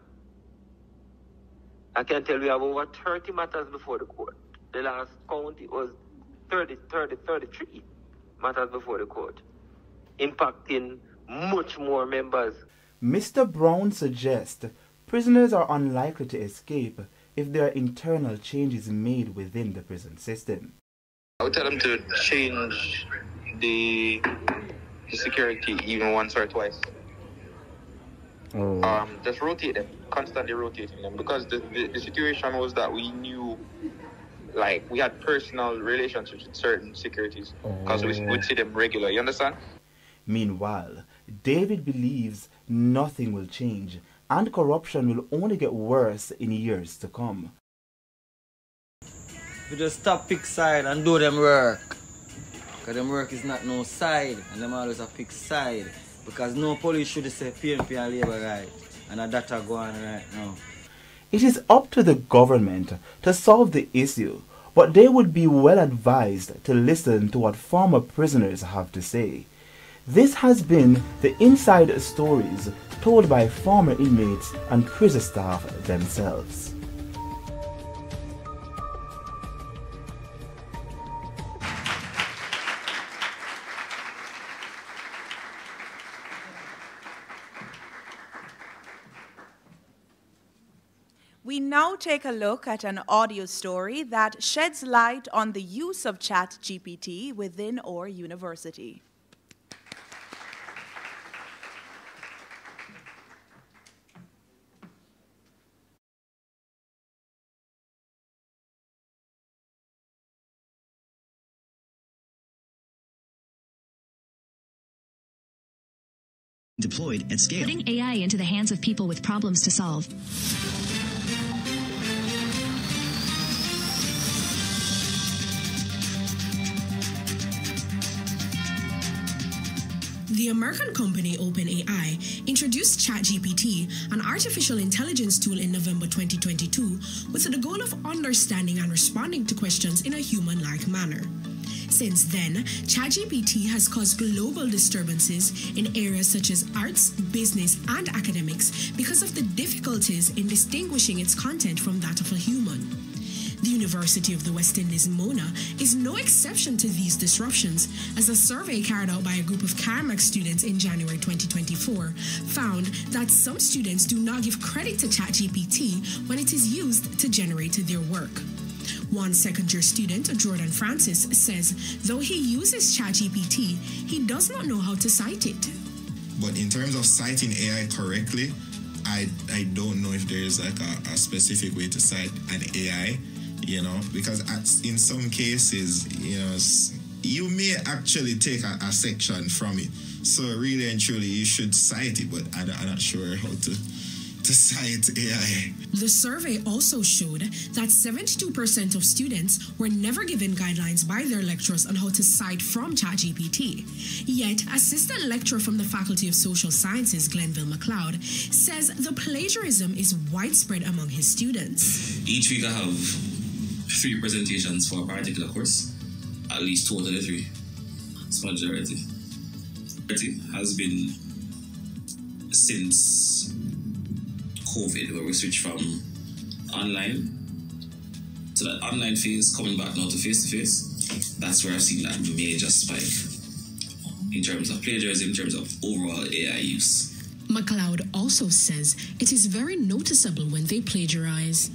I can tell you we have over thirty matters before the court. The last count it was thirty, thirty, thirty-three matters before the court, impacting much more members. Mister Brown suggests prisoners are unlikely to escape if there are internal changes made within the prison system. I would tell them to change the, the security even once or twice. Oh. Um, just rotate them, constantly rotating them, because the, the, the situation was that we knew, like, we had personal relationships with certain securities because oh. we would see them regularly, you understand? Meanwhile, David believes nothing will change and corruption will only get worse in years to come. We just stop pick side and do them work. Because them work is not no side, and them always a pick side. Because no police should say P M P and labor right. And that go on right now. It is up to the government to solve the issue, but they would be well advised to listen to what former prisoners have to say. This has been the inside stories told by former inmates and prison staff themselves. We now take a look at an audio story that sheds light on the use of ChatGPT within our university. Deployed at scale. Putting A I into the hands of people with problems to solve. The American company OpenAI introduced ChatGPT, an artificial intelligence tool, in November twenty twenty-two with the goal of understanding and responding to questions in a human-like manner. Since then, ChatGPT has caused global disturbances in areas such as arts, business, and academics because of the difficulties in distinguishing its content from that of a human. The University of the West Indies, MONA, is no exception to these disruptions, as a survey carried out by a group of CARIMAC students in January twenty twenty-four found that some students do not give credit to ChatGPT when it is used to generate their work. One second-year student, Jordan Francis, says though he uses ChatGPT, he does not know how to cite it. But in terms of citing A I correctly, I, I don't know if there is like a, a specific way to cite an A I. You know, because at, in some cases, you know, you may actually take a, a section from it. So really and truly, you should cite it, but I, I'm not sure how to, to cite A I. The survey also showed that seventy-two percent of students were never given guidelines by their lecturers on how to cite from ChatGPT. Yet, assistant lecturer from the Faculty of Social Sciences, Glenville McLeod, says the plagiarism is widespread among his students. Each week I have three presentations for a particular course, at least totally three. It's majority. Majority has been since COVID, where we switched from online to that online phase, coming back now to face-to-face. That's where I've seen that major spike in terms of plagiarism, in terms of overall A I use. McLeod also says it is very noticeable when they plagiarize.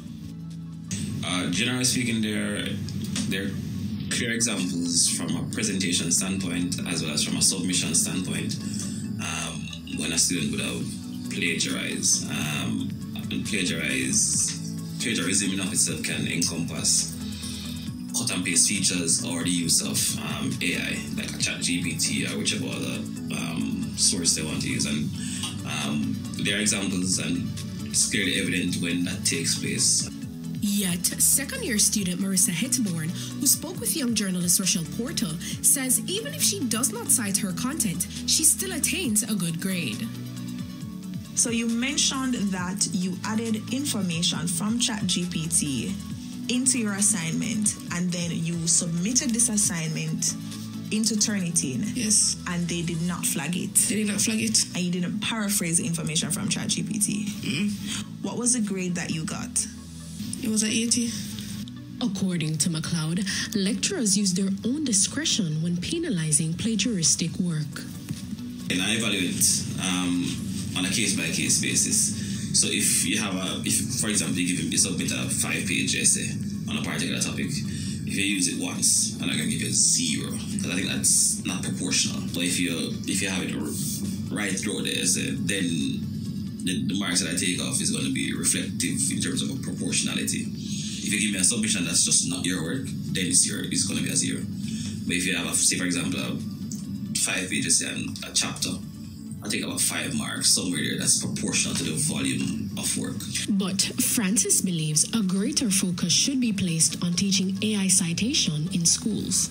Uh, generally speaking, there, there are clear examples from a presentation standpoint as well as from a submission standpoint um, when a student would have plagiarized. Um, and plagiarize, plagiarism in of itself can encompass cut and paste features or the use of um, A I, like a ChatGPT or whichever other um, source they want to use. And um, there are examples, and it's clearly evident when that takes place. Yet, second-year student Marissa Hetborn, who spoke with young journalist Rochelle Porter, says even if she does not cite her content, she still attains a good grade. So you mentioned that you added information from ChatGPT into your assignment, and then you submitted this assignment into Turnitin. Yes. And they did not flag it. They did not flag it. And you didn't paraphrase the information from ChatGPT. Mm-hmm. What was the grade that you got? It was an eighty. According to McLeod, lecturers use their own discretion when penalizing plagiaristic work. And I evaluate um, on a case-by-case basis. So if you have a, if for example you give you submit a five-page essay on a particular topic, if you use it once, I'm not gonna give you a zero because I think that's not proportional. But if you if you have it right through the essay, then the, the marks that I take off is going to be reflective in terms of a proportionality. If you give me a submission that's just not your work, then it's your it's going to be a zero. But if you have, a, say for example, a five pages and a chapter, I take about five marks somewhere there that's proportional to the volume of work. But Francis believes a greater focus should be placed on teaching A I citation in schools.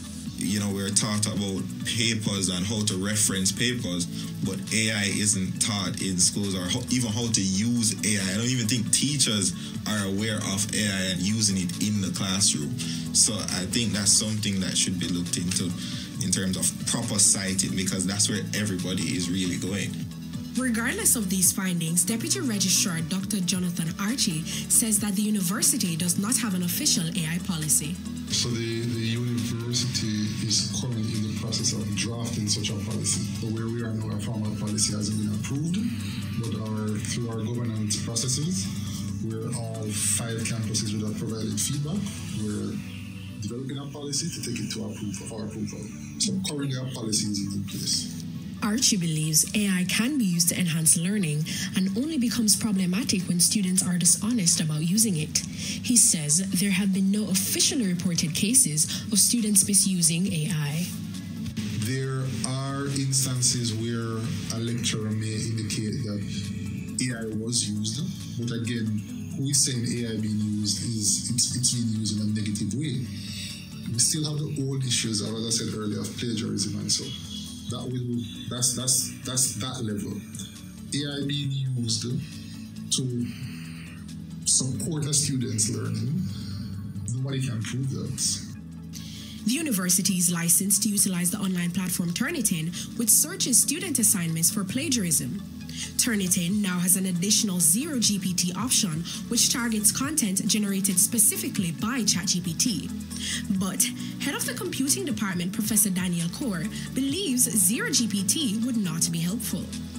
you know, we're taught about papers and how to reference papers, but A I isn't taught in schools, or how, even how to use A I. I don't even think teachers are aware of A I and using it in the classroom. So I think that's something that should be looked into in terms of proper citing, because that's where everybody is really going. Regardless of these findings, Deputy Registrar Doctor Jonathan Archie says that the university does not have an official A I policy. So the, the university is currently in the process of drafting such a policy. But where we are now, a formal policy hasn't been approved, but our, through our governance processes, we're all five campuses that have provided feedback. We're developing a policy to take it to our proof of our approval. So currently our policy is in place. Archie believes A I can be used to enhance learning and only becomes problematic when students are dishonest about using it. He says there have been no officially reported cases of students misusing A I. There are instances where a lecturer may indicate that A I was used, but again, who is saying A I being used is it's, it's being used in a negative way. We still have the old issues, as I said earlier, of plagiarism and so. That will that's that's that's that level. A I being used to support a student's learning, nobody can prove that. The university is licensed to utilize the online platform Turnitin, which searches student assignments for plagiarism. Turnitin now has an additional zero G P T option, which targets content generated specifically by ChatGPT. But head of the computing department, Professor Daniel Kaur, believes zero G P T would not be helpful.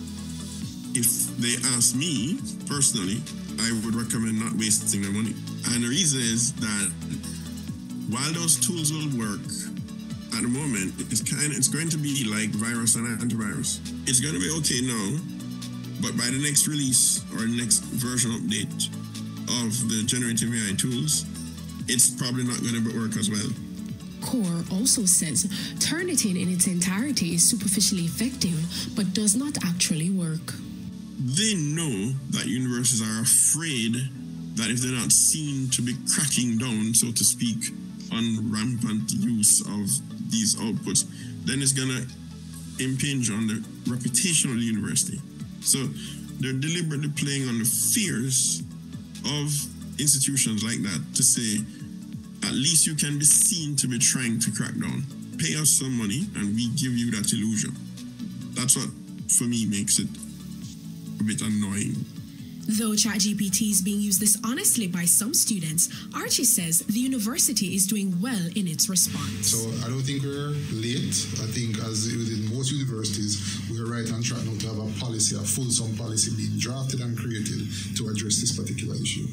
If they ask me personally, I would recommend not wasting their money. And the reason is that while those tools will work, at the moment, it's kind of, it's going to be like virus and antivirus. It's going to be okay now, but by the next release or next version update of the generative A I tools, it's probably not going to work as well. Kaur also says Turnitin in its entirety is superficially effective, but does not actually work. They know that universities are afraid that if they're not seen to be cracking down, so to speak, on rampant use of these outputs, then it's going to impinge on the reputation of the university. So they're deliberately playing on the fears of institutions like that to say, at least you can be seen to be trying to crack down. Pay us some money and we give you that illusion. That's what, for me, makes it a bit annoying. Though ChatGPT is being used dishonestly by some students, Archie says the university is doing well in its response. So I don't think we're late. I think as within most universities, we're right on track now to have a policy, a fulsome policy being drafted and created to address this particular issue.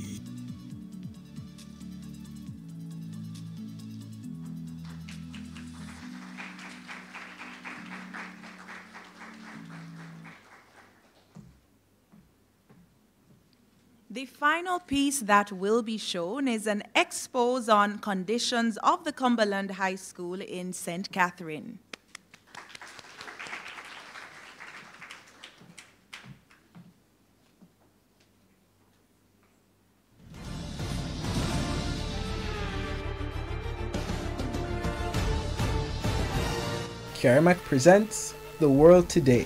The final piece that will be shown is an expose on conditions of the Cumberland High School in Saint Catherine. CARIMAC presents The World Today.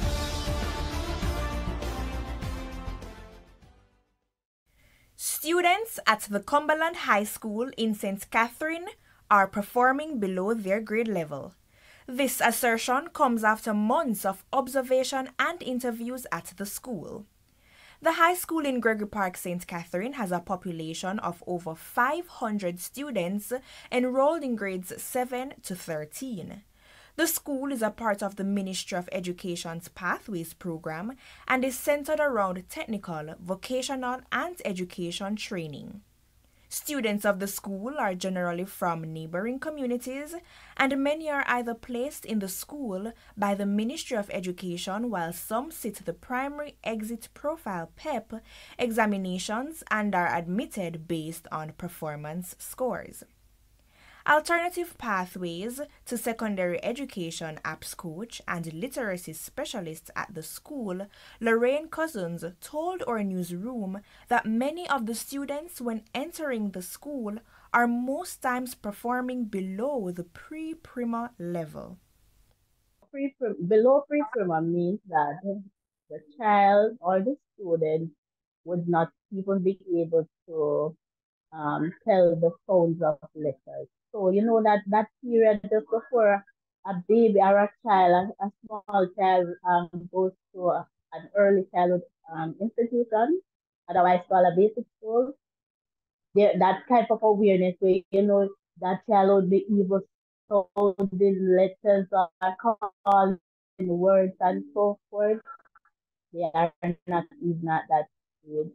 Students at the Cumberland High School in Saint Catherine are performing below their grade level. This assertion comes after months of observation and interviews at the school. The high school in Gregory Park, Saint Catherine has a population of over five hundred students enrolled in grades seven to thirteen. The school is a part of the Ministry of Education's Pathways program and is centered around technical, vocational, and education training. Students of the school are generally from neighboring communities, and many are either placed in the school by the Ministry of Education, while some sit the Primary Exit Profile P E P examinations and are admitted based on performance scores. Alternative Pathways to Secondary Education apps coach and literacy specialist at the school, Lorraine Cousins, told our newsroom that many of the students when entering the school are most times performing below the pre-prima level. Pre below pre-prima means that the child or the student would not even be able to um, tell the sounds of letters. So you know that that period just before a baby or a child, a, a small child um, goes to a, an early childhood um, institution, otherwise called a basic school, there, that type of awareness where you know that child would be able to sounding letters or calling words and so forth. They are not even at that stage.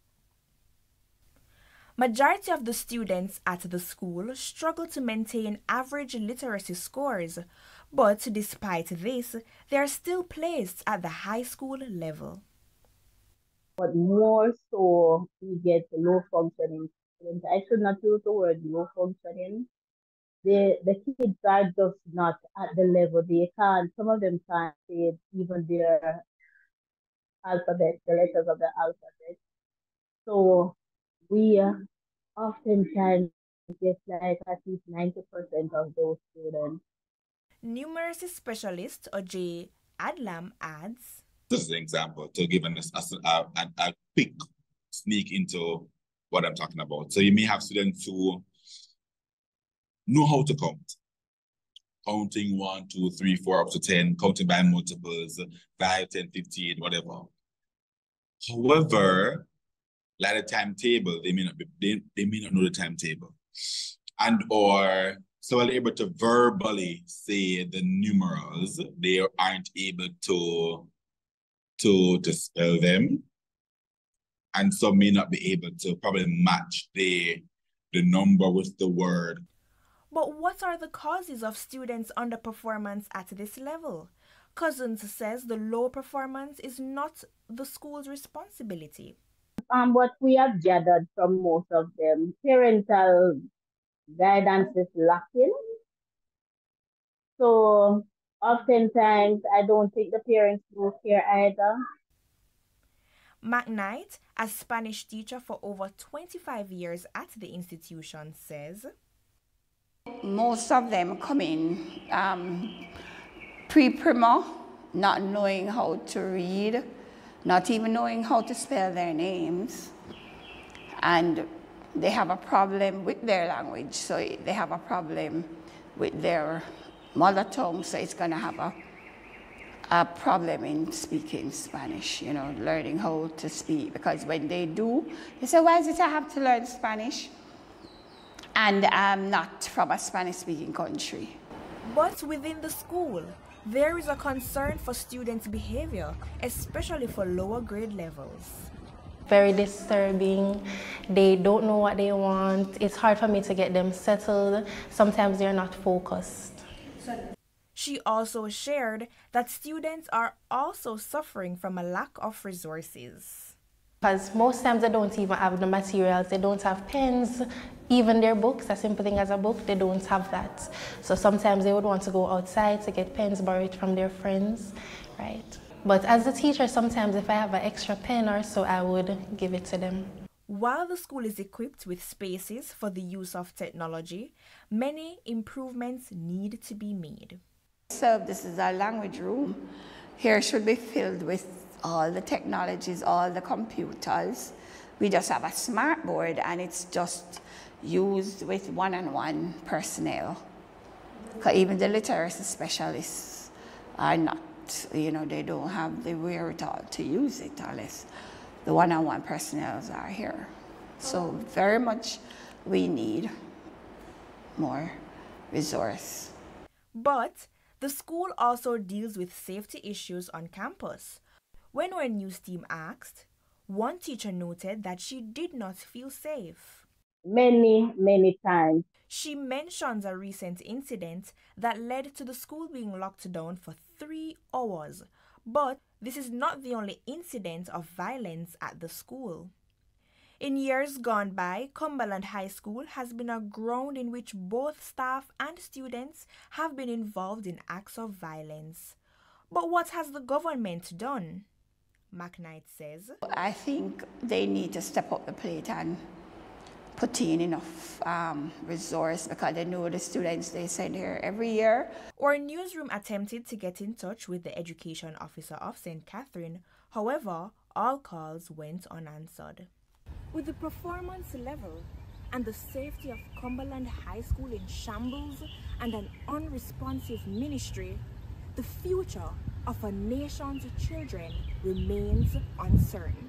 Majority of the students at the school struggle to maintain average literacy scores, but despite this, they are still placed at the high school level. But more so, we get low functioning students. I should not use the word low functioning. The, the kids are just not at the level. They can't, some of them can't say even their alphabet, the letters of the alphabet. So we uh, oftentimes get like at least ninety percent of those students. Numeracy specialist Ojay Adlam adds, this is an example to give an, a, a, a quick sneak into what I'm talking about. So you may have students who know how to count. Counting one, two, three, four, up to ten, counting by multiples, five, ten, fifteen, whatever. However, like a timetable, they may not be, they, they may not know the timetable. And or so while they're able to verbally say the numerals, they aren't able to, to, to spell them. And some may not be able to probably match the, the number with the word. But what are the causes of students' underperformance at this level? Cousins says the low performance is not the school's responsibility. Um, what we have gathered from most of them, parental guidance is lacking. So oftentimes, I don't think the parents do care either. McKnight, a Spanish teacher for over twenty-five years at the institution, says, most of them come in um, pre-prima, not knowing how to read, not even knowing how to spell their names, and they have a problem with their language, so they have a problem with their mother tongue, so it's going to have a, a problem in speaking Spanish, you know, learning how to speak, because when they do, they say, why is it I have to learn Spanish? And I'm not from a Spanish-speaking country. But within the school, there is a concern for students' behavior, especially for lower grade levels. Very disturbing. They don't know what they want. It's hard for me to get them settled. Sometimes they're not focused. She also shared that students are also suffering from a lack of resources. Because most times they don't even have the materials. They don't have pens, even their books, a simple thing as a book, they don't have that. So sometimes they would want to go outside to get pens borrowed from their friends, right? But as a teacher, sometimes if I have an extra pen or so, I would give it to them. While the school is equipped with spaces for the use of technology, many improvements need to be made. So this is our language room. Here should be filled with all the technologies, all the computers. We just have a smart board and it's just used with one-on-one personnel. Because even the literacy specialists are not, you know, they don't have the wherewithal to use it unless the one-on-one personnel are here. So very much we need more resource. But the school also deals with safety issues on campus. When our news team asked, one teacher noted that she did not feel safe. Many, many times. She mentions a recent incident that led to the school being locked down for three hours. But this is not the only incident of violence at the school. In years gone by, Cumberland High School has been a ground in which both staff and students have been involved in acts of violence. But what has the government done? McKnight says, I think they need to step up the plate and put in enough um, resource because they know the students they send here every year. Our newsroom attempted to get in touch with the education officer of Saint Catherine. However, all calls went unanswered. With the performance level and the safety of Cumberland High School in shambles and an unresponsive ministry, the future of a nation's children remains uncertain.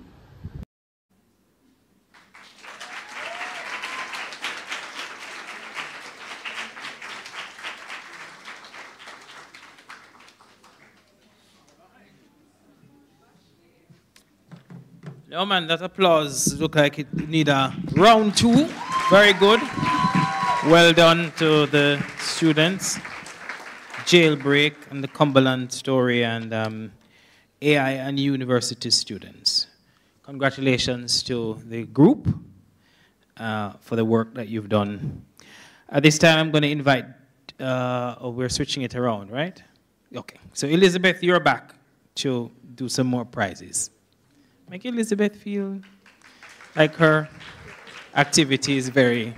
No man, that applause look like it need a round two. Very good. Well done to the students. Jailbreak and the Cumberland story and um, A I and university students. Congratulations to the group uh, for the work that you've done. At this time, I'm going to invite, uh, oh, we're switching it around, right? Okay, so Elizabeth, you're back to do some more prizes. Make Elizabeth feel like her activity is very...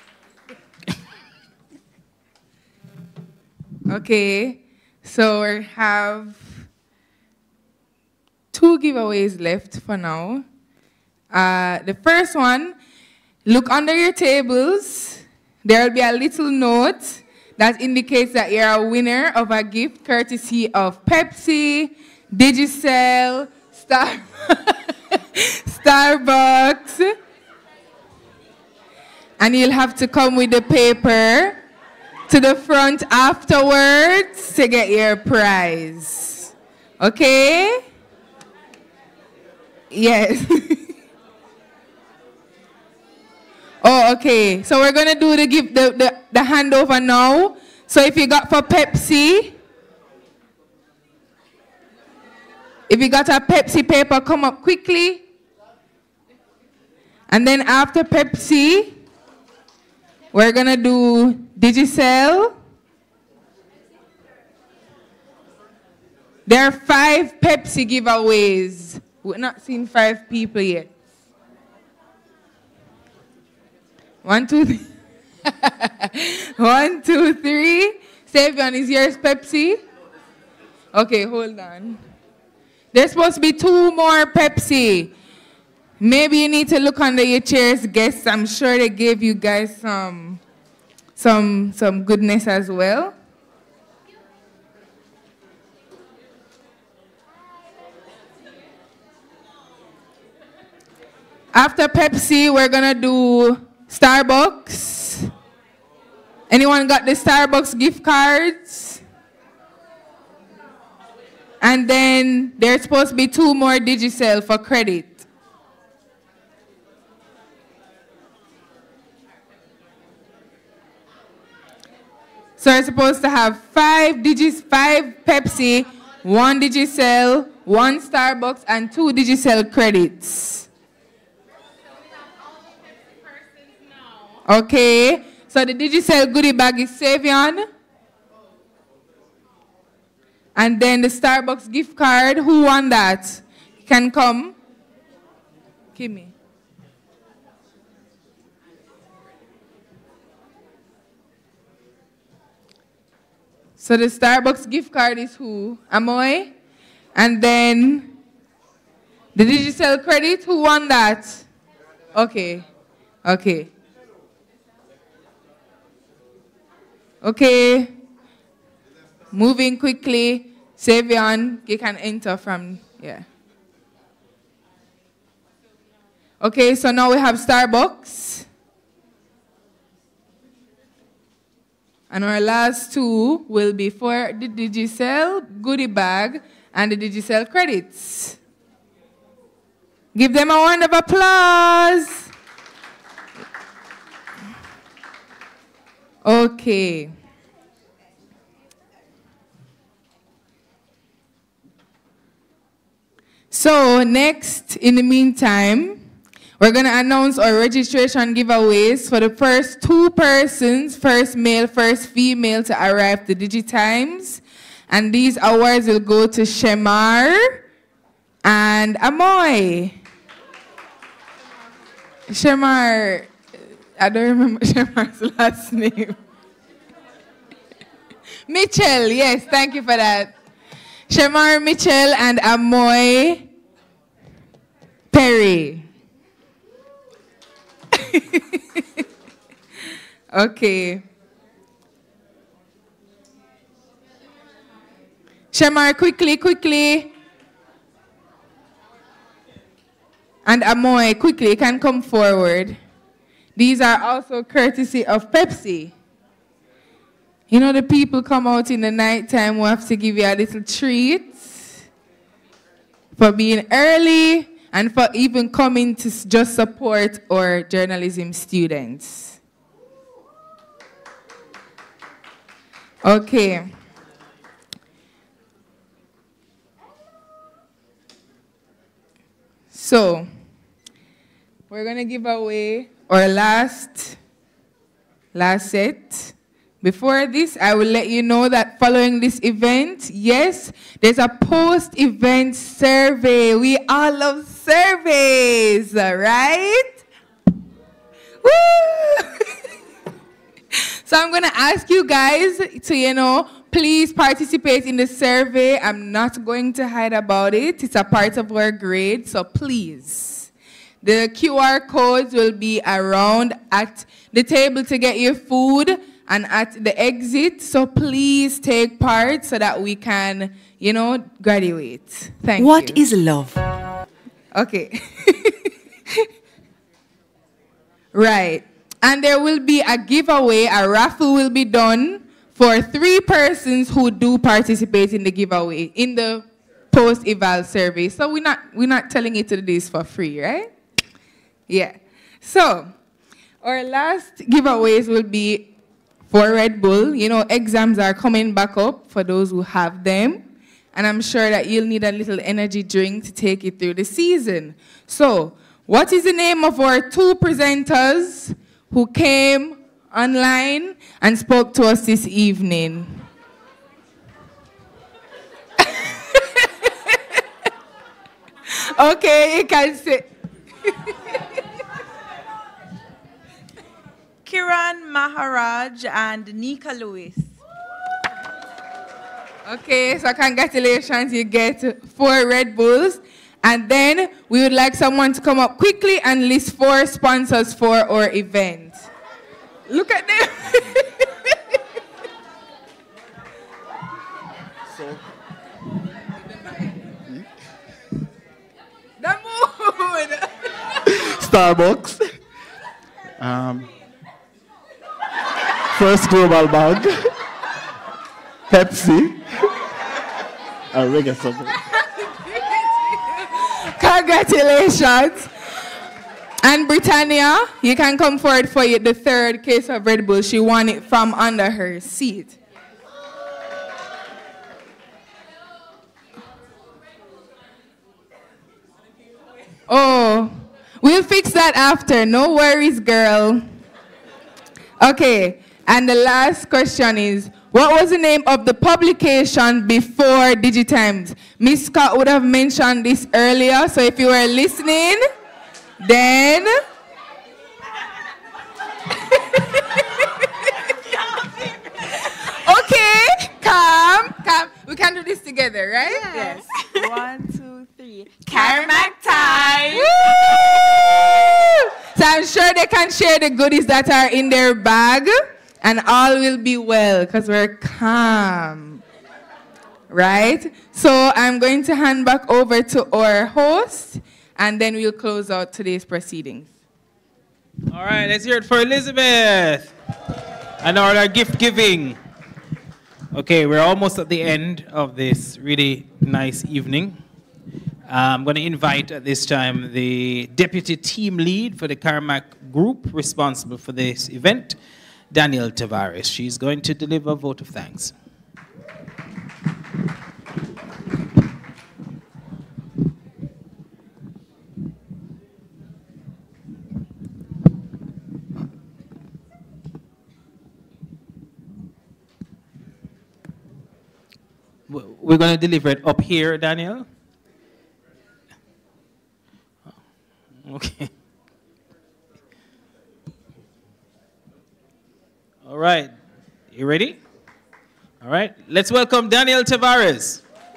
Okay, so we have two giveaways left for now. Uh, the first one, look under your tables. There will be a little note that indicates that you're a winner of a gift courtesy of Pepsi, Digicel, Star Starbucks. And you'll have to come with the paper to the front afterwards to get your prize. Okay? Yes. Oh, okay. So we're gonna do the give the, the, the handover now. So if you got for Pepsi, if you got a Pepsi paper, come up quickly. And then after Pepsi, we're gonna do Digicel. There are five Pepsi giveaways. We've not seen five people yet. One, two, three. One, two, three. Savion, is yours Pepsi? Okay, hold on. There's supposed to be two more Pepsi. Maybe you need to look under your chairs, guests. I'm sure they gave you guys some, some, some goodness as well. After Pepsi, we're gonna do Starbucks. Anyone got the Starbucks gift cards? And then there's supposed to be two more Digicel for credit. So we're supposed to have five Digis, five Pepsi, one Digicel, one Starbucks, and two Digicel credits. Okay, so the Digicel goodie bag is Savion. And then the Starbucks gift card, who won that? Can come. Kimmy. So the Starbucks gift card is who? Amoy. And then the Digicel credit, who won that? Okay. Okay. Okay. Moving quickly. Savion, you can enter from, yeah. Okay, so now we have Starbucks. And our last two will be for the Digicel goodie bag and the Digicel credits. Give them a round of applause. Okay. So next, in the meantime, we're going to announce our registration giveaways for the first two persons, first male, first female, to arrive to DigiTimes. And these awards will go to Shemar and Amoy. Shemar, I don't remember Shemar's last name. Mitchell, yes, thank you for that. Shemar Mitchell and Amoy Perry. Okay. Shemar, quickly, quickly. And Amoy, quickly, you can come forward. These are also courtesy of Pepsi. You know, the people come out in the nighttime, we have to give you a little treat for being early and for even coming to just support our journalism students. Okay. So, we're going to give away our last, last set. Before this, I will let you know that following this event, yes, there's a post-event survey. We all love surveys, right? Woo! So I'm going to ask you guys to, you know, please participate in the survey. I'm not going to hide about it. It's a part of our grade, so please. The Q R codes will be around at the table to get your food and at the exit, so please take part so that we can, you know, graduate. Thank What you. What is love? Okay. Right. And there will be a giveaway, a raffle will be done for three persons who do participate in the giveaway, in the post-eval survey. So we're not, we're not telling you to do this for free, right? Yeah. So our last giveaways will be for Red Bull. You know, exams are coming back up for those who have them. And I'm sure that you'll need a little energy drink to take you through the season. So, what is the name of our two presenters who came online and spoke to us this evening? Okay, you can say. Kiran Maharaj and Nika Lewis. Okay, so congratulations, you get four Red Bulls. And then we would like someone to come up quickly and list four sponsors for our event. Look at them. So, the mood. Starbucks. Um, First Global Bank. Pepsi. I'll ring it something. Congratulations. And Britannia, you can come forward for you, the third case of Red Bull. She won it from under her seat. Oh, we'll fix that after. No worries, girl. Okay, and the last question is, what was the name of the publication before Digitimes? Miss Scott would have mentioned this earlier, so if you were listening, then... Okay, calm, calm. We can do this together, right? Yes. One, two, three. CARIMAC time! Woo! So I'm sure they can share the goodies that are in their bag, and all will be well, because we're calm. Right? So I'm going to hand back over to our host, and then we'll close out today's proceedings. All right, let's hear it for Elizabeth and our gift giving. Okay, we're almost at the end of this really nice evening. I'm going to invite at this time the deputy team lead for the CARIMAC group responsible for this event, Daniel Tavares. She's going to deliver a vote of thanks. We're going to deliver it up here, Daniel. Okay. right. You ready? All right. Let's welcome Daniel Tavares.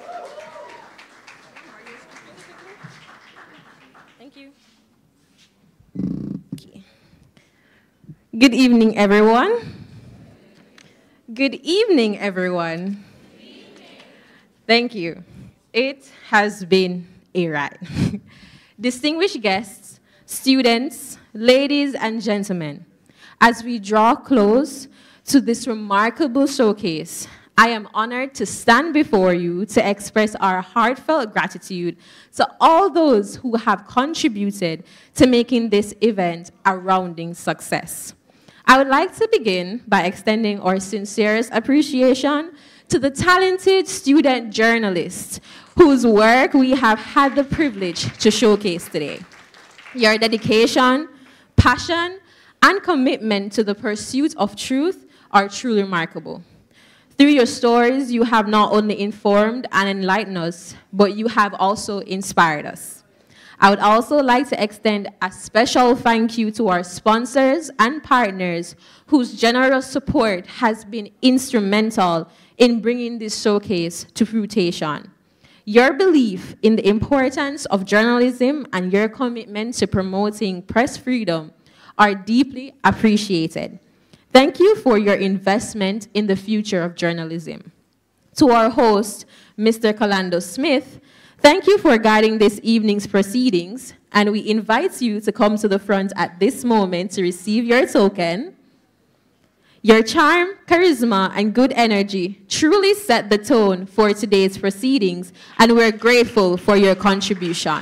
Thank you. Okay. Good evening, everyone. Good evening, everyone. Thank you. It has been a ride. Distinguished guests, students, ladies and gentlemen, as we draw close to this remarkable showcase, I am honored to stand before you to express our heartfelt gratitude to all those who have contributed to making this event a rounding success. I would like to begin by extending our sincerest appreciation to the talented student journalists whose work we have had the privilege to showcase today. Your dedication, passion, and commitment to the pursuit of truth are truly remarkable. Through your stories, you have not only informed and enlightened us, but you have also inspired us. I would also like to extend a special thank you to our sponsors and partners whose generous support has been instrumental in bringing this showcase to fruition. Your belief in the importance of journalism and your commitment to promoting press freedom are deeply appreciated. Thank you for your investment in the future of journalism. To our host, Mister Kalando Smith, thank you for guiding this evening's proceedings, and we invite you to come to the front at this moment to receive your token. Your charm, charisma, and good energy truly set the tone for today's proceedings, and we're grateful for your contribution.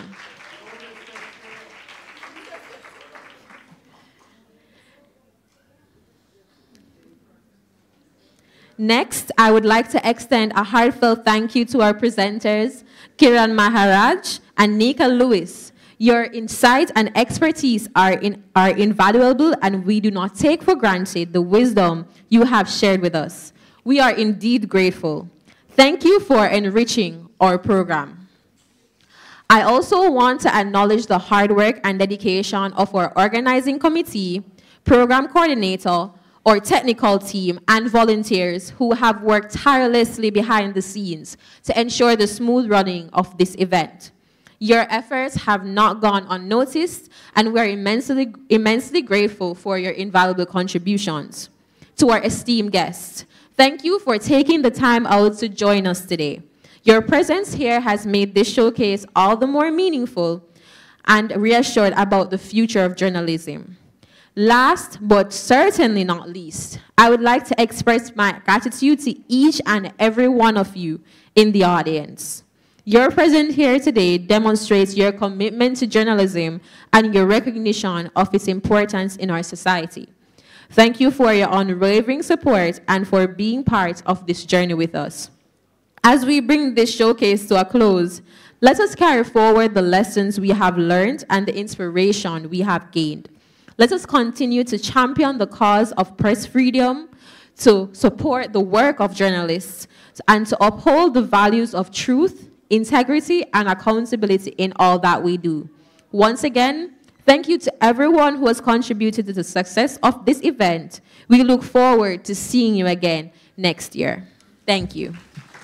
Next, I would like to extend a heartfelt thank you to our presenters, Kiran Maharaj and Nika Lewis. Your insight and expertise are, in, are invaluable, and we do not take for granted the wisdom you have shared with us. We are indeed grateful. Thank you for enriching our program. I also want to acknowledge the hard work and dedication of our organizing committee, program coordinator, our technical team, and volunteers who have worked tirelessly behind the scenes to ensure the smooth running of this event. Your efforts have not gone unnoticed, and we're immensely, immensely grateful for your invaluable contributions. To our esteemed guests, thank you for taking the time out to join us today. Your presence here has made this showcase all the more meaningful and reassured about the future of journalism. Last, but certainly not least, I would like to express my gratitude to each and every one of you in the audience. Your presence here today demonstrates your commitment to journalism and your recognition of its importance in our society. Thank you for your unwavering support and for being part of this journey with us. As we bring this showcase to a close, let us carry forward the lessons we have learned and the inspiration we have gained. Let us continue to champion the cause of press freedom, to support the work of journalists, and to uphold the values of truth, integrity, and accountability in all that we do. Once again, thank you to everyone who has contributed to the success of this event. We look forward to seeing you again next year. Thank you.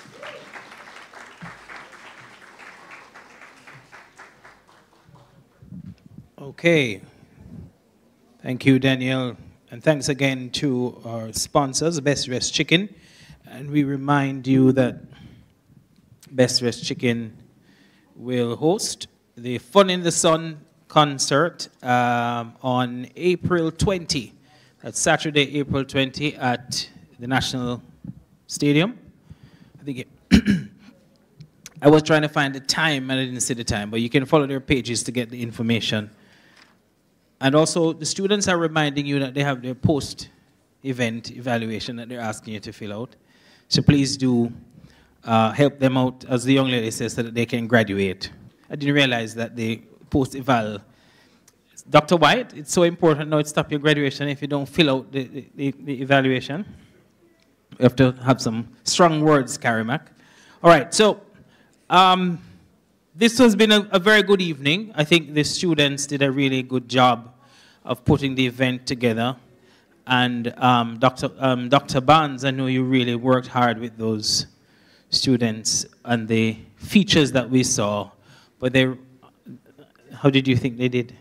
Okay. Thank you, Daniel. And thanks again to our sponsors, Best Rest Chicken. And we remind you that Best Rest Chicken will host the Fun in the Sun concert um, on April twentieth. That's Saturday, April twentieth at the National Stadium. I think it I was trying to find the time and I didn't see the time, but you can follow their pages to get the information. And also, the students are reminding you that they have their post-event evaluation that they're asking you to fill out. So please do uh, help them out, as the young lady says, so that they can graduate. I didn't realize that the post-eval, Doctor White, it's so important now to stop your graduation if you don't fill out the, the, the evaluation. You have to have some strong words, CARIMAC. All right, so um, this has been a, a very good evening. I think the students did a really good job of putting the event together. And um, Doctor Um, Doctor Barnes, I know you really worked hard with those students and the features that we saw, but they, how did you think they did?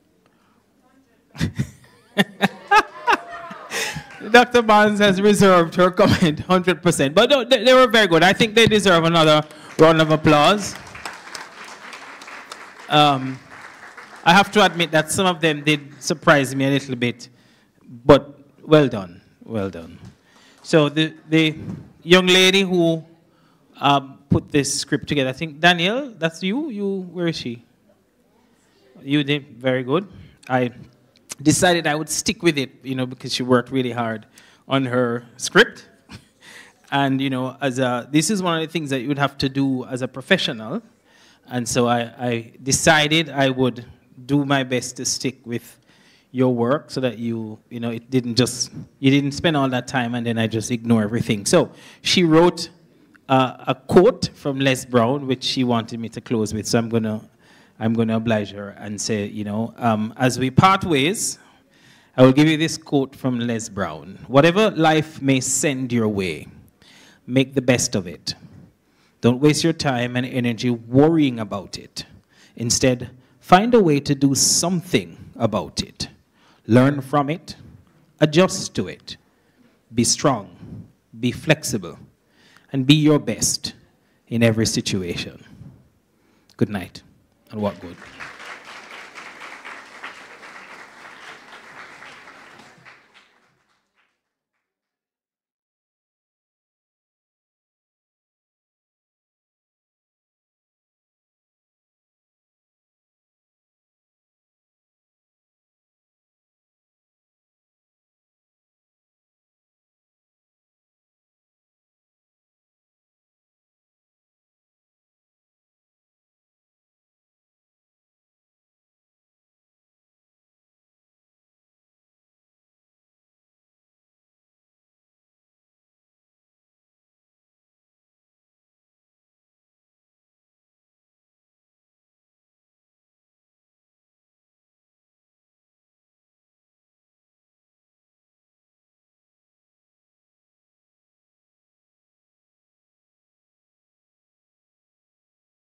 Doctor Barnes has reserved her comment one hundred percent, but no, they, they were very good. I think they deserve another round of applause. Um, I have to admit that some of them did surprise me a little bit, but well done, well done. So the, the young lady who um, put this script together, I think, Danielle, that's you? You, where is she? You did very good. I decided I would stick with it, you know, because she worked really hard on her script. And, you know, as a, this is one of the things that you would have to do as a professional. And so I, I decided I would do my best to stick with your work so that you, you know, it didn't just, you didn't spend all that time and then I just ignore everything. So she wrote uh, a quote from Les Brown, which she wanted me to close with. So I'm going to I'm going to oblige her and say, you know, um, as we part ways, I will give you this quote from Les Brown. Whatever life may send your way, make the best of it. Don't waste your time and energy worrying about it. Instead, find a way to do something about it. Learn from it, adjust to it. Be strong, be flexible, and be your best in every situation. Good night. And what good.